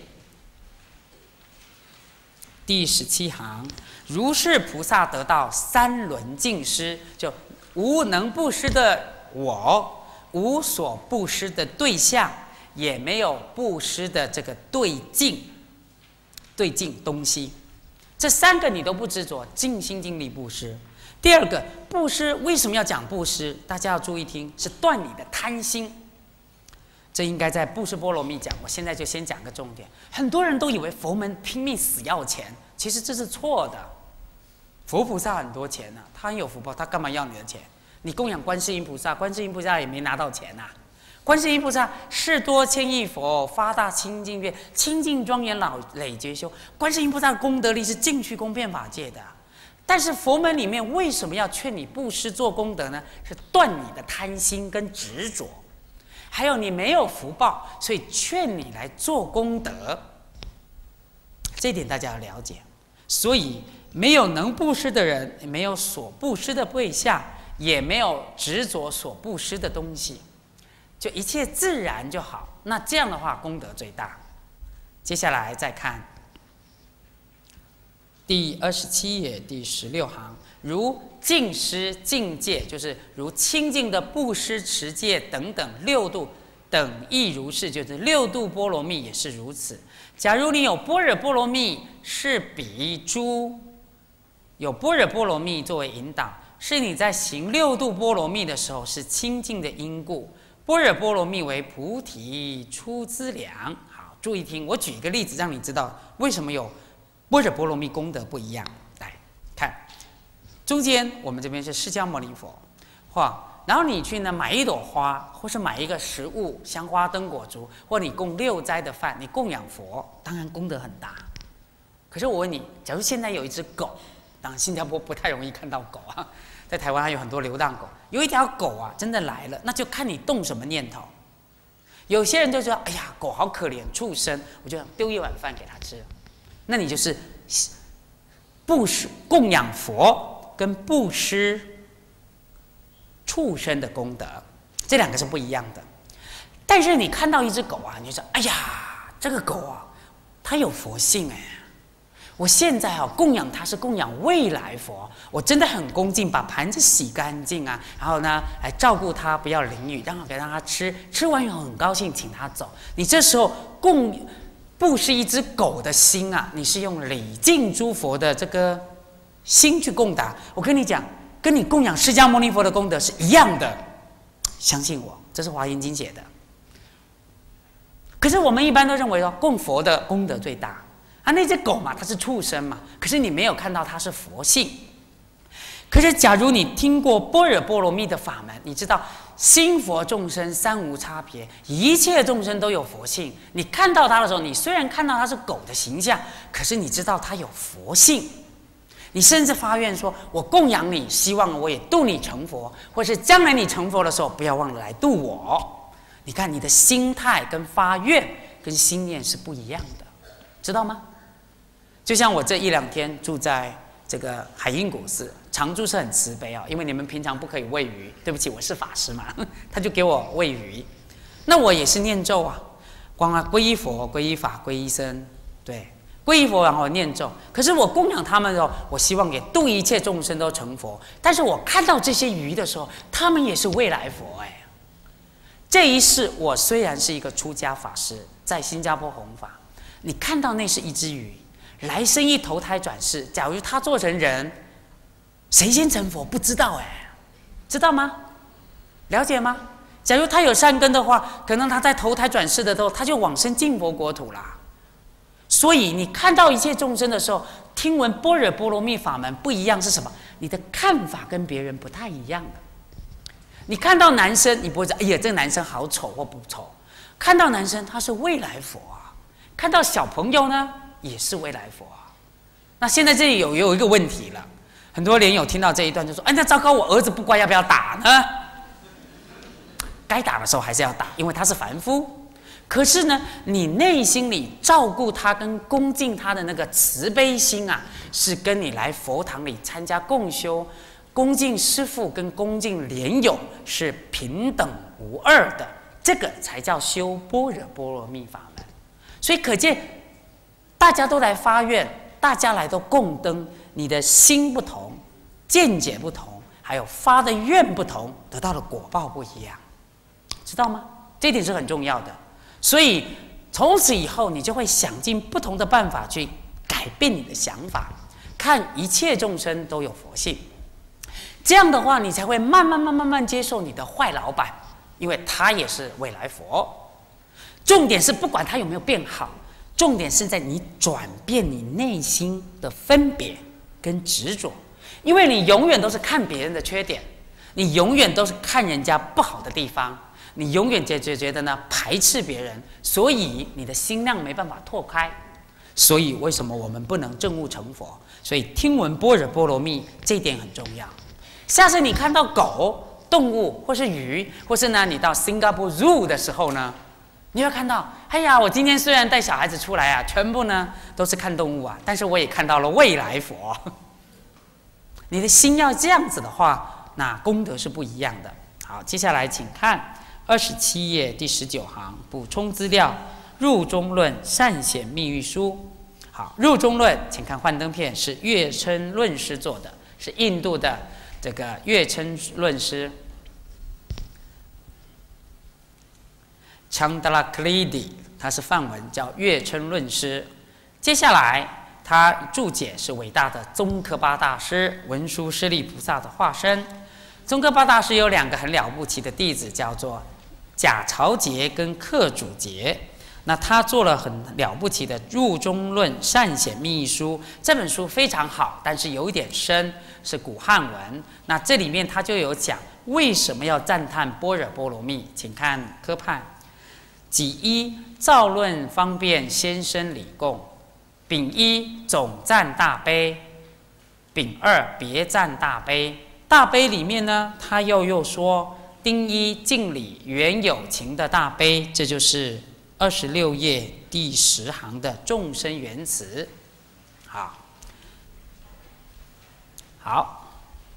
第十七行，如是菩萨得到三轮尽施，就无能布施的我，无所布施的对象，也没有布施的这个对境，对境东西，这三个你都不执着，尽心尽力布施。第二个，布施为什么要讲布施？大家要注意听，是断你的贪心。这应该在布施波罗蜜讲，我现在就先讲个重点。很多人都以为佛门拼命死要钱，其实这是错的。佛菩萨很多钱呢、啊，他很有福报，他干嘛要你的钱？你供养观世音菩萨，观世音菩萨也没拿到钱呐、啊。观世音菩萨是多千亿佛，发大清净愿，清净庄严老累劫修。观世音菩萨的功德力是尽虚空遍法界的。但是佛门里面为什么要劝你布施做功德呢？是断你的贪心跟执着。还有你没有福报，所以劝你来做功德，这一点大家要了解。所以没有能布施的人，没有所布施的对象，也没有执着所布施的东西，就一切自然就好。那这样的话，功德最大。接下来再看第二十七页第十六行，如净施净戒，就是如清净的布施持戒等等六度等亦如是，就是六度波罗蜜也是如此。假如你有般若波罗蜜，是比诸有般若波罗蜜作为引导，是你在行六度波罗蜜的时候是清净的因故。般若波罗蜜为菩提出资粮。好，注意听，我举一个例子让你知道为什么有般若波罗蜜功德不一样。来看，中间我们这边是释迦牟尼佛，或然后你去呢买一朵花，或是买一个食物，香花灯果烛，或你供六斋的饭，你供养佛，当然功德很大。可是我问你，假如现在有一只狗，当然新加坡不太容易看到狗啊，在台湾还有很多流浪狗，有一条狗啊真的来了，那就看你动什么念头。有些人就说：“哎呀，狗好可怜，畜生，我就丢一碗饭给它吃。”那你就是布施供养佛跟布施畜生的功德，这两个是不一样的。但是你看到一只狗啊，你就说：“哎呀，这个狗啊，它有佛性哎！我现在啊供养它是供养未来佛，我真的很恭敬，把盘子洗干净啊，然后呢来照顾它，不要淋雨，让它让它吃，吃完以后很高兴，请它走。你这时候供布施一只狗的心啊，你是用礼敬诸佛的这个心去供达。我跟你讲，跟你供养释迦牟尼佛的功德是一样的，相信我，这是华严经写的。可是我们一般都认为说，供佛的功德最大。啊，那只狗嘛，它是畜生嘛，可是你没有看到它是佛性。可是，假如你听过般若波罗蜜的法门，你知道心佛众生三无差别，一切众生都有佛性。你看到它的时候，你虽然看到它是狗的形象，可是你知道它有佛性。你甚至发愿说：“我供养你，希望我也度你成佛，或是将来你成佛的时候，不要忘了来度我。”你看你的心态跟发愿跟心念是不一样的，知道吗？就像我这一两天住在这个海印古寺，常住是很慈悲啊、哦，因为你们平常不可以喂鱼，对不起，我是法师嘛，他就给我喂鱼，那我也是念咒啊，光啊皈依佛、皈依法、皈依僧，对，皈依佛然后念咒。可是我供养他们的时候，我希望给度一切众生都成佛。但是我看到这些鱼的时候，他们也是未来佛哎。这一世我虽然是一个出家法师，在新加坡弘法，你看到那是一只鱼。来生一投胎转世，假如他做成人，谁先成佛不知道哎，知道吗？了解吗？假如他有善根的话，可能他在投胎转世的时候，他就往生净佛国土啦。所以你看到一切众生的时候，听闻般若波罗蜜法门不一样是什么？你的看法跟别人不太一样的。你看到男生，你不会说：“哎呀，这个男生好丑或不丑。”看到男生，他是未来佛啊；看到小朋友呢，也是未来佛啊。那现在这里有有一个问题了，很多莲友听到这一段就说：“哎，那糟糕，我儿子不乖，要不要打呢？”该打的时候还是要打，因为他是凡夫。可是呢，你内心里照顾他跟恭敬他的那个慈悲心啊，是跟你来佛堂里参加共修、恭敬师父跟恭敬莲友是平等无二的，这个才叫修般若波罗蜜法门。所以可见，大家都来发愿，大家来都共灯，你的心不同，见解不同，还有发的愿不同，得到的果报不一样，知道吗？这一点是很重要的。所以从此以后，你就会想尽不同的办法去改变你的想法，看一切众生都有佛性。这样的话，你才会慢慢慢慢慢接受你的坏老板，因为他也是未来佛。重点是不管他有没有变好，重点是在你转变你内心的分别跟执着，因为你永远都是看别人的缺点，你永远都是看人家不好的地方。你永远觉觉得呢排斥别人，所以你的心量没办法拓开。所以为什么我们不能证悟成佛？所以听闻般若波罗蜜这一点很重要。下次你看到狗、动物或是鱼，或是呢你到 Singapore Zoo 的时候呢，你会看到，哎呀，我今天虽然带小孩子出来啊，全部呢都是看动物啊，但是我也看到了未来佛。你的心要这样子的话，那功德是不一样的。好，接下来请看二十七页第十九行补充资料，入中论善显密喻书。好，入中论，请看幻灯片，是月称论师做的，是印度的这个月称论师 Chandrakirti， 他是梵文叫月称论师。接下来他注解是伟大的宗喀巴大师文殊师利菩萨的化身。宗喀巴大师有两个很了不起的弟子，叫做贾朝杰跟克主杰。 那他做了很了不起的《入中论善显密书》，这本书非常好，但是有一点深，是古汉文。那这里面他就有讲为什么要赞叹般若波罗蜜，请看科判。己一造论方便先生理供，丙一总赞大悲，丙二别赞大悲。大悲里面呢，他又又说丁一敬礼原有情的大悲，这就是二十六页第十行的众生缘词。好，好，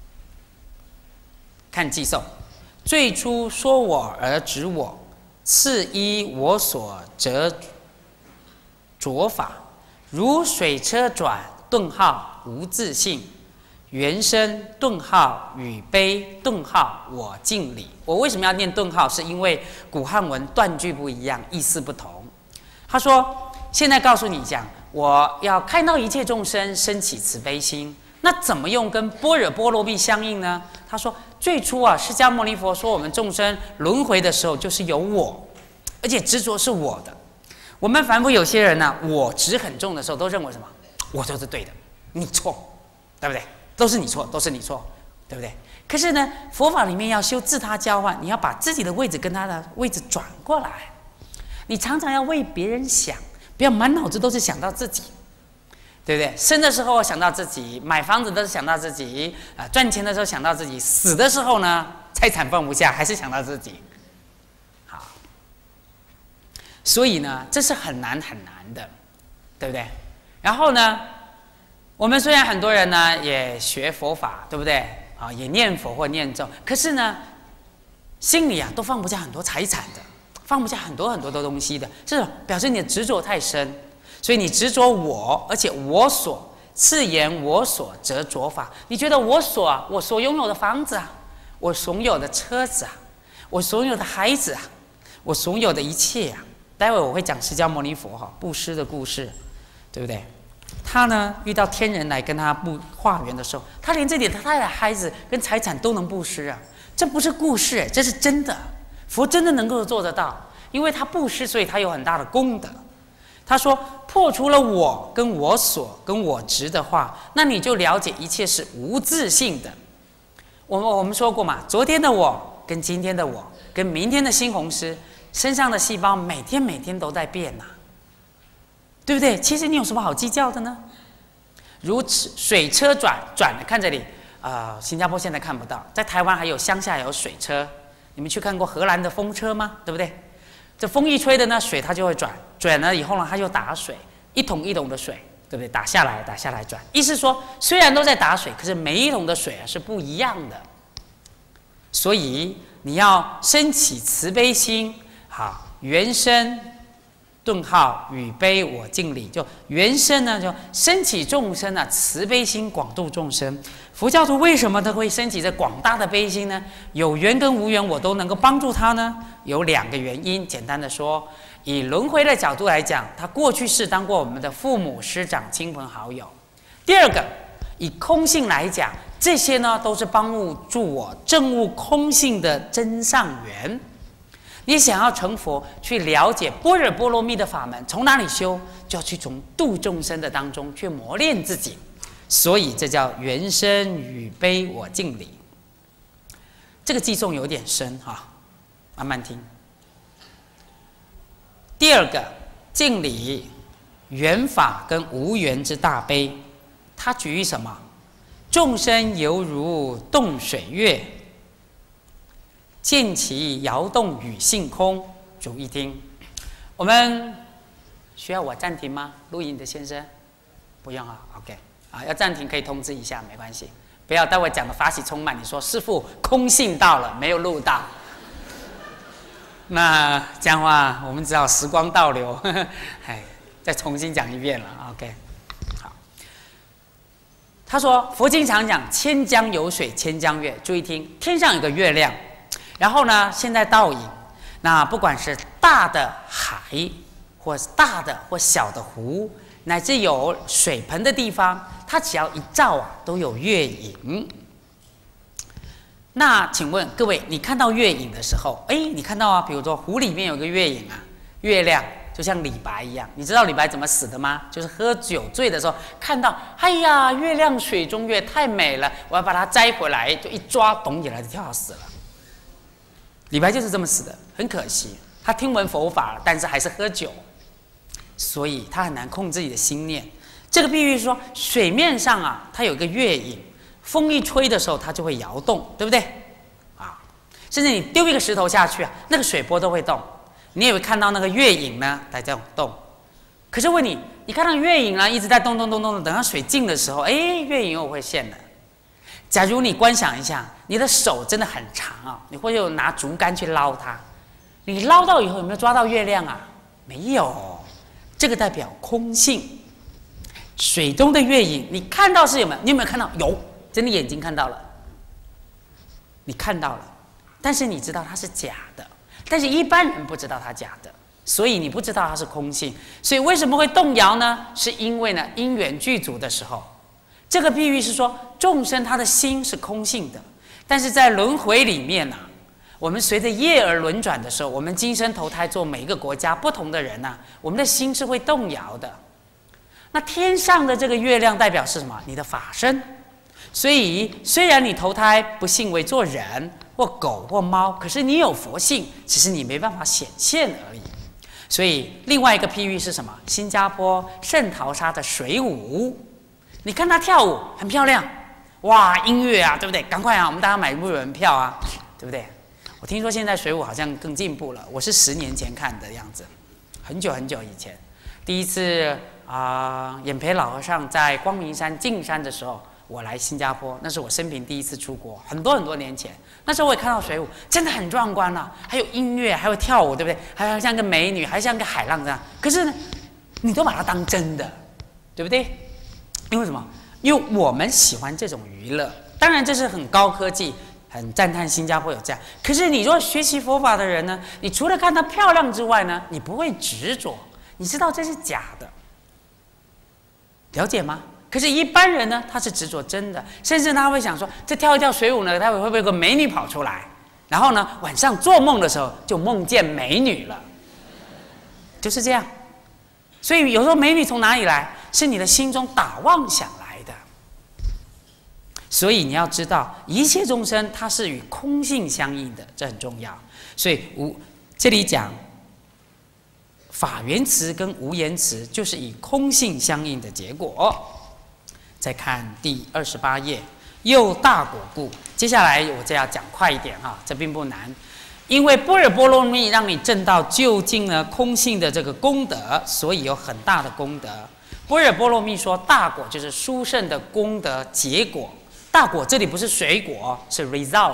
看寄颂。最初说我而指我，次依我所折着法，如水车转，顿号无自性。原生顿号与悲顿号我敬礼。我为什么要念顿号？是因为古汉文断句不一样，意思不同。他说：“现在告诉你讲，我要看到一切众生升起慈悲心，那怎么用跟般若波罗蜜相应呢？”他说：“最初啊，释迦牟尼佛说，我们众生轮回的时候，就是有我，而且执着是我的。我们凡夫有些人呢、啊，我执很重的时候，都认为什么？我就是对的，你错，对不对？”都是你错，都是你错，对不对？可是呢，佛法里面要修自他交换，你要把自己的位置跟他的位置转过来。你常常要为别人想，不要满脑子都是想到自己，对不对？生的时候想到自己，买房子都是想到自己，啊、呃，赚钱的时候想到自己，死的时候呢，财产放不下，还是想到自己。好，所以呢，这是很难很难的，对不对？然后呢？我们虽然很多人呢也学佛法，对不对？啊，也念佛或念咒，可是呢，心里啊都放不下很多财产的，放不下很多很多的东西的，这表示你的执着太深。所以你执着我，而且我所次言我所则着法，你觉得我所啊，我所拥有的房子啊，我所有的车子啊，我所有的孩子啊，我所有的一切啊，待会我会讲释迦牟尼佛哈布施的故事，对不对？他呢遇到天人来跟他布化缘的时候，他连这点他的孩子跟财产都能布施啊！这不是故事，这是真的。佛真的能够做得到，因为他布施，所以他有很大的功德。他说破除了我跟我所跟我执的话，那你就了解一切是无自性的。我们我们说过嘛，昨天的我跟今天的我跟明天的猩红师身上的细胞每天每天都在变呐、啊。对不对？其实你有什么好计较的呢？如此水车转转，看这里啊、呃，新加坡现在看不到，在台湾还有乡下有水车。你们去看过荷兰的风车吗？对不对？这风一吹的呢，水它就会转，转了以后呢，它就打水，一桶一桶的水，对不对？打下来，打下来转。意思说，虽然都在打水，可是每一桶的水啊是不一样的。所以你要升起慈悲心，好，原生。顿号与悲我敬礼，就原生呢，就升起众生啊慈悲心，广度众生。佛教徒为什么他会升起这广大的悲心呢？有缘跟无缘，我都能够帮助他呢？有两个原因。简单的说，以轮回的角度来讲，他过去是当过我们的父母师长、亲朋好友。第二个，以空性来讲，这些呢都是帮助我证悟空性的真上缘。你想要成佛，去了解般若波罗蜜的法门，从哪里修？就要去从度众生的当中去磨练自己。所以这叫原生与悲我敬礼。这个寄颂有点深哈，慢慢听。第二个敬礼缘法跟无缘之大悲，他举例什么？众生犹如动水月。见其摇动与性空，注意听。我们需要我暂停吗？录影的先生，不用啊 ，OK， 啊，要暂停可以通知一下，没关系，不要待会讲的法喜充满，你说师父空性到了没有录到，那这样的话我们只好时光倒流，呵呵哎，再重新讲一遍了 ，OK， 好。他说佛经常讲千江有水千江月，注意听，天上有个月亮。然后呢，现在倒影，那不管是大的海，或是大的或小的湖，乃至有水盆的地方，它只要一照啊，都有月影。那请问各位，你看到月影的时候，哎，你看到啊，比如说湖里面有个月影啊，月亮， 就像李白一样。你知道李白怎么死的吗？就是喝酒醉的时候，看到哎呀，月亮水中月太美了，我要把它摘回来，就一抓，咚起来就跳下死了。李白就是这么死的，很可惜，他听闻佛法了，但是还是喝酒，所以他很难控制自己的心念。这个比喻是说，水面上啊，它有一个月影，风一吹的时候，它就会摇动，对不对？啊，甚至你丢一个石头下去啊，那个水波都会动。你也会看到那个月影呢在这种动。可是问你，你看到月影呢一直在动动动动，等到水静的时候，哎，月影又会现了。假如你观想一下，你的手真的很长啊，你会有拿竹竿去捞它，你捞到以后有没有抓到月亮啊？没有，这个代表空性。水中的月影，你看到是有没有？你有没有看到？有，真的眼睛看到了，你看到了，但是你知道它是假的，但是一般人不知道它假的，所以你不知道它是空性。所以为什么会动摇呢？是因为呢因缘具足的时候，这个比喻是说众生他的心是空性的，但是在轮回里面呢、啊，我们随着业而轮转的时候，我们今生投胎做每一个国家不同的人呢、啊，我们的心是会动摇的。那天上的这个月亮代表是什么？你的法身。所以虽然你投胎不幸为做人或狗或猫，可是你有佛性，只是你没办法显现而已。所以另外一个譬喻是什么？新加坡圣淘沙的水舞，你看他跳舞很漂亮，哇，音乐啊，对不对？赶快啊，我们大家买入门票啊，对不对？我听说现在水舞好像更进步了，我是十年前看的样子，很久很久以前，第一次啊、呃，演培老和尚在光明山进山的时候，我来新加坡，那是我生平第一次出国，很多很多年前。那时候我也看到水舞，真的很壮观啊，还有音乐，还有跳舞，对不对？还像个美女，还像个海浪这样。可是呢，你都把它当真的，对不对？因为什么？因为我们喜欢这种娱乐，当然这是很高科技，很赞叹新加坡有这样。可是你如果学习佛法的人呢，你除了看它漂亮之外呢，你不会执着，你知道这是假的，了解吗？可是，一般人呢，他是执着真的，甚至他会想说，这跳一跳水舞呢，待会会不会有个美女跑出来？然后呢，晚上做梦的时候就梦见美女了，就是这样。所以有时候美女从哪里来？是你的心中打妄想来的。所以你要知道，一切众生它是与空性相应的，这很重要。所以无这里讲法缘词跟无缘词，就是以空性相应的结果。再看第二十八页，又大果故。接下来我这要讲快一点哈，这并不难，因为般若波罗蜜让你证到究竟呢空性的这个功德，所以有很大的功德。般若波罗蜜说大果就是殊胜的功德结果，大果这里不是水果，是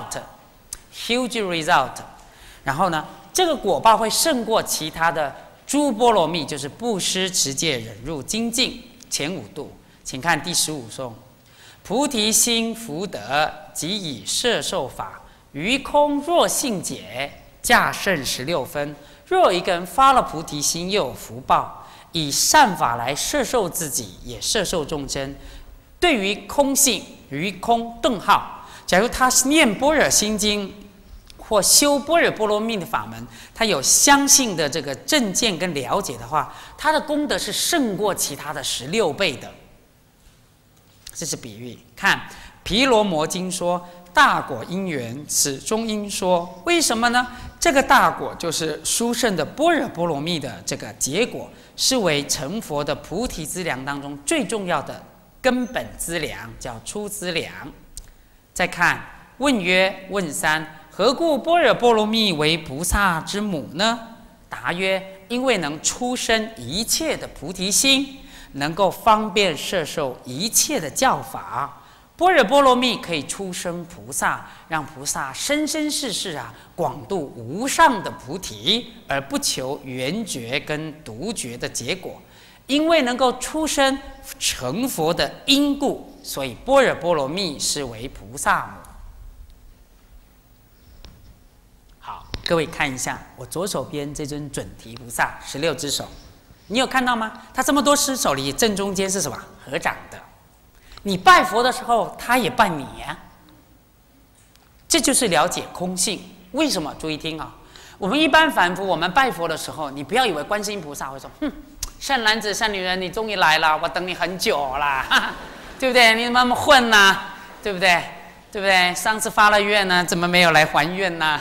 result，huge result。然后呢，这个果报会胜过其他的诸波罗蜜，就是布施、持戒、忍辱、精进前五度。请看第十五颂：菩提心福德，即以摄受法，于空若性解，价胜十六分。若有一个人发了菩提心，又有福报，以善法来摄受自己，也摄受众生。对于空性，于空顿号。假如他念般若心经，或修般若波罗蜜的法门，他有相信的这个正见跟了解的话，他的功德是胜过其他的十六倍的。这是比喻。看《毗罗摩经》说，大果因缘，此中应说。为什么呢？这个大果就是殊胜的般若波罗蜜的这个结果，是为成佛的菩提资粮当中最重要的根本资粮，叫出资粮。再看问曰：问三，何故般若波罗蜜为菩萨之母呢？答曰：因为能出生一切的菩提心，能够方便摄受一切的教法。般若波罗蜜可以出生菩萨，让菩萨生生世世啊广度无上的菩提，而不求圆觉跟独觉的结果。因为能够出生成佛的因故，所以般若波罗蜜是为菩萨母。好，各位看一下我左手边这尊准提菩萨，十六只手。你有看到吗？他这么多只手里，正中间是什么？合掌的。你拜佛的时候，他也拜你呀、啊。这就是了解空性。为什么？注意听啊！ 我们一般凡夫，我们拜佛的时候，你不要以为观世音菩萨会说：“哼，善男子、善女人，你终于来了，我等你很久啦，哈哈，对不对？你怎么那么混呢、啊？对不对？对不对？上次发了愿呢，怎么没有来还愿呢？”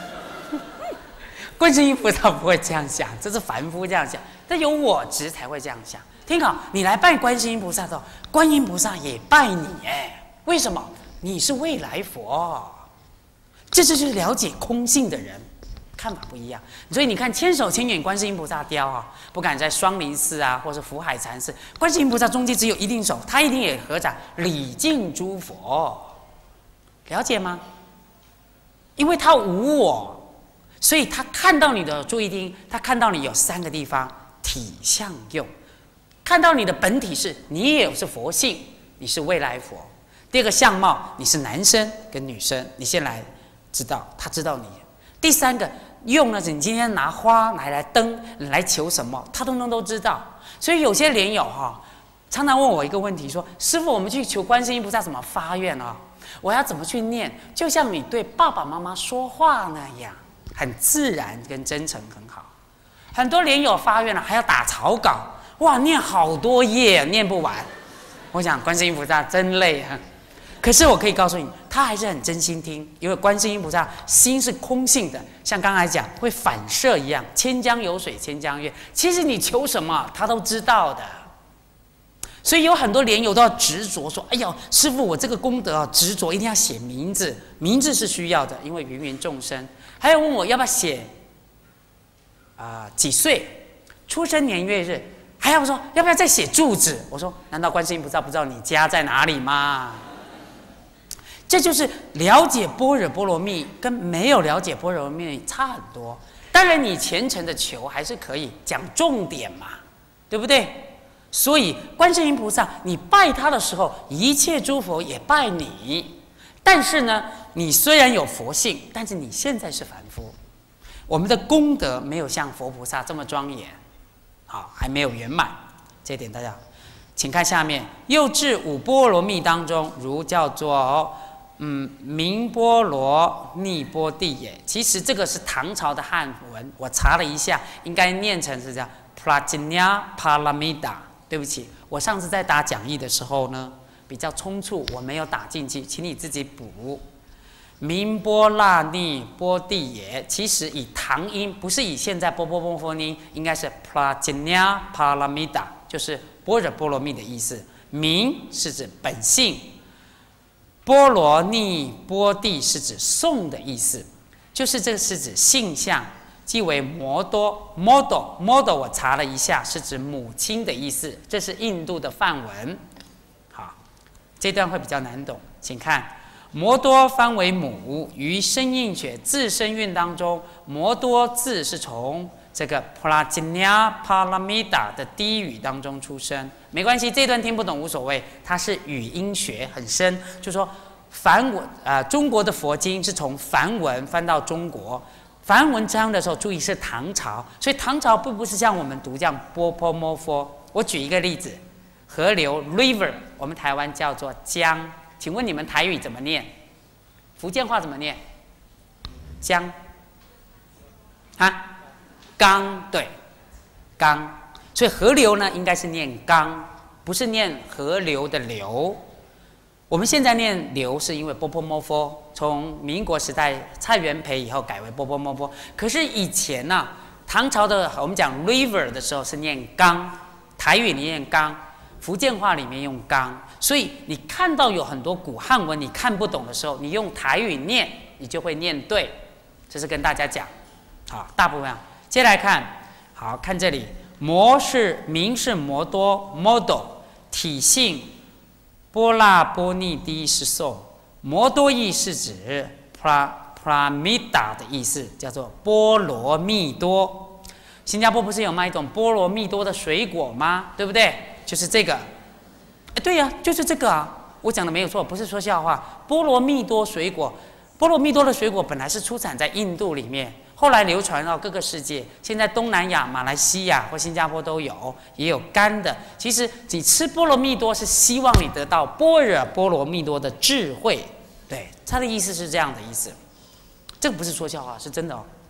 观世音菩萨不会这样想，这是凡夫这样想，但有我执才会这样想。听好，你来拜观世音菩萨的时候，观音菩萨也拜你，哎，为什么？你是未来佛，这就是了解空性的人。看法不一样，所以你看千手千眼观世音菩萨雕啊，不敢在双林寺啊，或是福海禅寺，观世音菩萨中间只有一定手，他一定也合掌礼敬诸佛，了解吗？因为他无我，所以他看到你的注意听，他看到你有三个地方：体、相、用。看到你的本体是你也是佛性，你是未来佛。第二个相貌，你是男生跟女生，你先来知道，他知道你。第三个用呢，你今天拿花拿来灯，你来求什么，他通通都知道。所以有些莲友哈、哦，常常问我一个问题，说：“师父，我们去求观世音菩萨怎么发愿啊？我要怎么去念？就像你对爸爸妈妈说话那样，很自然跟真诚，很好。”很多莲友发愿了，还要打草稿，哇，念好多页，念不完。我想观世音菩萨真累啊。可是我可以告诉你，他还是很真心听，因为观世音菩萨心是空性的，像刚才讲会反射一样，千江有水千江月。其实你求什么，他都知道的。所以有很多莲友都要执着说：“哎呦，师父，我这个功德啊，执着一定要写名字，名字是需要的，因为芸芸众生。”还有问我要不要写啊、呃、几岁、出生年月日，还要说要不要再写住址。我说：难道观世音菩萨不知道你家在哪里吗？这就是了解般若波罗蜜跟没有了解般若波罗蜜差很多。当然，你虔诚的求还是可以讲重点嘛，对不对？所以观世音菩萨，你拜他的时候，一切诸佛也拜你。但是呢，你虽然有佛性，但是你现在是凡夫，我们的功德没有像佛菩萨这么庄严，好，还没有圆满。这一点大家，请看下面，又至五波罗蜜当中，如叫做。嗯，明波罗蜜波地也。其实这个是唐朝的汉文，我查了一下，应该念成是这样 Prajna Paramita。对不起，我上次在打讲义的时候呢，比较匆促，我没有打进去，请你自己补。明波罗蜜波地也，其实以唐音，不是以现在波波波波音，应该是 Prajna Paramita， 就是般若波罗蜜的意思。明是指本性。波罗蜜波地是指颂的意思，就是这个是指性相，即为摩多 model model。我查了一下，是指母亲的意思，这是印度的梵文。好，这段会比较难懂，请看摩多翻为母，于声韵学字声韵当中，摩多字是从这个 Prajna Paramita 的低语当中出生。没关系，这段听不懂无所谓，它是语音学很深，就说梵文啊、呃，中国的佛经是从梵文翻到中国，梵文章的时候，注意是唐朝，所以唐朝并不是像我们读这样波波摩佛。我举一个例子，河流 river， 我们台湾叫做江，请问你们台语怎么念？福建话怎么念？江啊，江，对，江。所以河流呢，应该是念江，不是念河流的流。我们现在念流，是因为波波摩佛，从民国时代蔡元培以后改为波波摩佛。可是以前呢、啊，唐朝的我们讲 river 的时候是念江，台语里念江，福建话里面用江。所以你看到有很多古汉文你看不懂的时候，你用台语念，你就会念对。这是跟大家讲，好，大部分。接下来看，好看这里。摩是名是摩多 model， 体性波拉波尼低是颂。摩多意是指 pra pramita 的意思，叫做波罗蜜多。新加坡不是有卖一种波罗蜜多的水果吗？对不对？就是这个。哎，对呀、啊，就是这个啊。我讲的没有错，不是说笑话。波罗蜜多水果，波罗蜜多的水果本来是出产在印度里面。后来流传到各个世界，现在东南亚、马来西亚或新加坡都有，也有干的。其实你吃波罗蜜多是希望你得到般若波罗蜜多的智慧，对，他的意思是这样的意思。这个不是说笑话，是真的哦。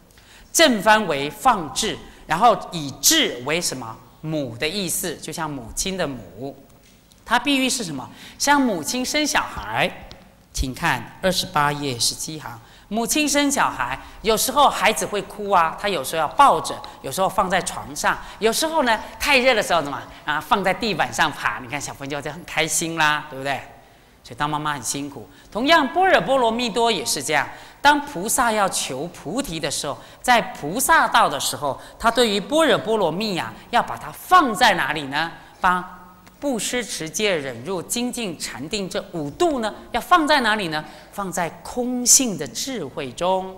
正翻为放置，然后以置为什么母的意思，就像母亲的母。它比喻是什么？像母亲生小孩，请看二十八页十七行。母亲生小孩，有时候孩子会哭啊，他有时候要抱着，有时候放在床上，有时候呢太热的时候怎么啊放在地板上爬？你看小朋友就很开心啦，对不对？所以当妈妈很辛苦。同样，般若波罗蜜多也是这样。当菩萨要求菩提的时候，在菩萨道的时候，他对于般若波罗蜜啊，要把它放在哪里呢？把布施、持戒、忍辱、精进、禅定这五度呢，要放在哪里呢？放在空性的智慧中。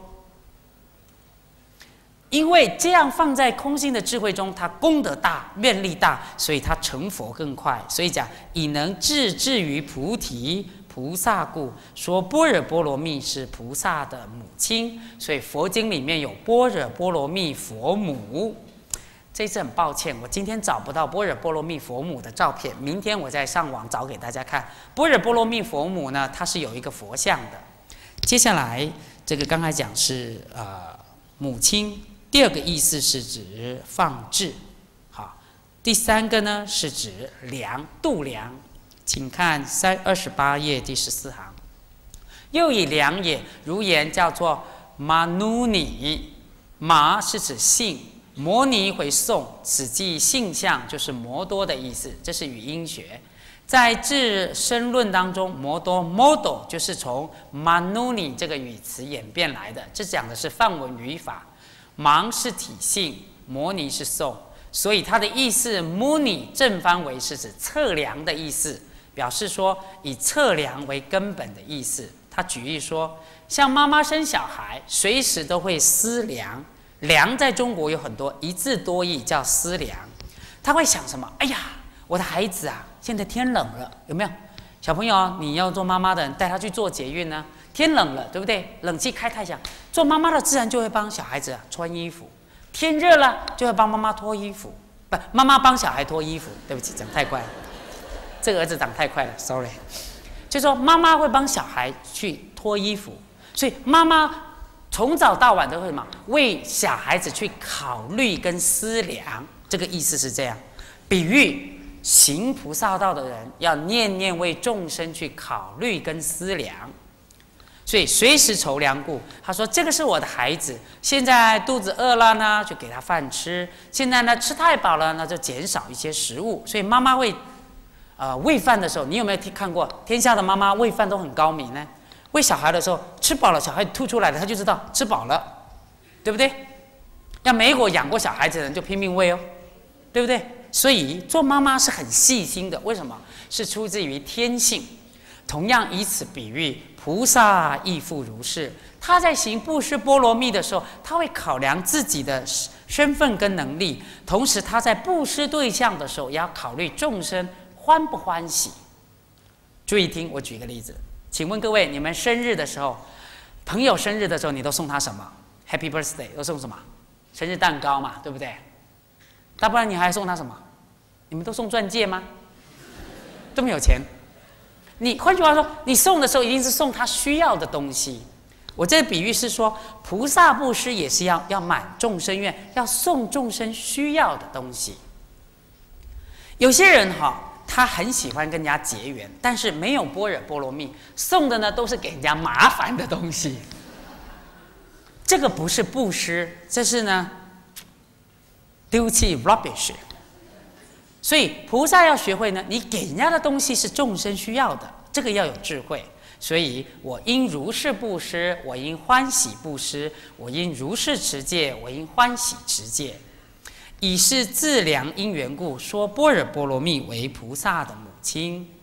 因为这样放在空性的智慧中，它功德大、愿力大，所以它成佛更快。所以讲以能致至于菩提菩萨故，说般若波罗蜜是菩萨的母亲。所以佛经里面有般若波罗蜜佛母。这次很抱歉，我今天找不到般若波罗蜜佛母的照片，明天我再上网找给大家看。般若波罗蜜佛母呢，它是有一个佛像的。接下来这个刚才讲是呃母亲，第二个意思是指放置，好，第三个呢是指量度量，请看三二十八页第十四行，又以量也，如言叫做马努尼，马是指性。摩尼回诵，此即性相，就是摩多的意思。这是语音学。在智深论当中，摩多 model 就是从 manuni 这个语词演变来的。这讲的是梵文语法。芒是体性，摩尼是诵，所以它的意思 muni 正翻为是指测量的意思，表示说以测量为根本的意思。他举例说，像妈妈生小孩，随时都会思量。量在中国有很多一字多义，叫思量。他会想什么？哎呀，我的孩子啊，现在天冷了，有没有？小朋友，你要做妈妈的，带他去做捷运呢。天冷了，对不对？冷气开太强，做妈妈的自然就会帮小孩子、啊、穿衣服。天热了，就会帮妈妈脱衣服。不，妈妈帮小孩脱衣服。对不起，讲太快了，这个儿子长太快了 ，sorry。就说妈妈会帮小孩去脱衣服，所以妈妈。从早到晚都会什么？为小孩子去考虑跟思量，这个意思是这样。比喻行菩萨道的人，要念念为众生去考虑跟思量，所以随时筹量故。他说：“这个是我的孩子，现在肚子饿了呢，就给他饭吃；现在呢吃太饱了，那就减少一些食物。”所以妈妈会呃喂饭的时候，你有没有看过天下的妈妈喂饭都很高明呢？喂小孩的时候，吃饱了，小孩吐出来了，他就知道吃饱了，对不对？要美国养过小孩子的人就拼命喂哦，对不对？所以做妈妈是很细心的，为什么？是出自于天性。同样以此比喻，菩萨亦复如是。他在行布施波罗蜜的时候，他会考量自己的身份跟能力，同时他在布施对象的时候，也要考虑众生欢不欢喜。注意听，我举一个例子。请问各位，你们生日的时候，朋友生日的时候，你都送他什么 ？Happy birthday 都送什么？生日蛋糕嘛，对不对？大不然你还送他什么？你们都送钻戒吗？这么有钱，你换句话说，你送的时候一定是送他需要的东西。我这个比喻是说，菩萨布施也是要要满众生愿，要送众生需要的东西。有些人哈。他很喜欢跟人家结缘，但是没有般若波罗蜜，送的呢都是给人家麻烦的东西。这个不是布施，这是呢丢弃 rubbish。所以菩萨要学会呢，你给人家的东西是众生需要的，这个要有智慧。所以我应如是布施，我应欢喜布施，我应如是持戒，我应欢喜持戒。以是自量因缘故，说般若波罗蜜为菩萨的母亲。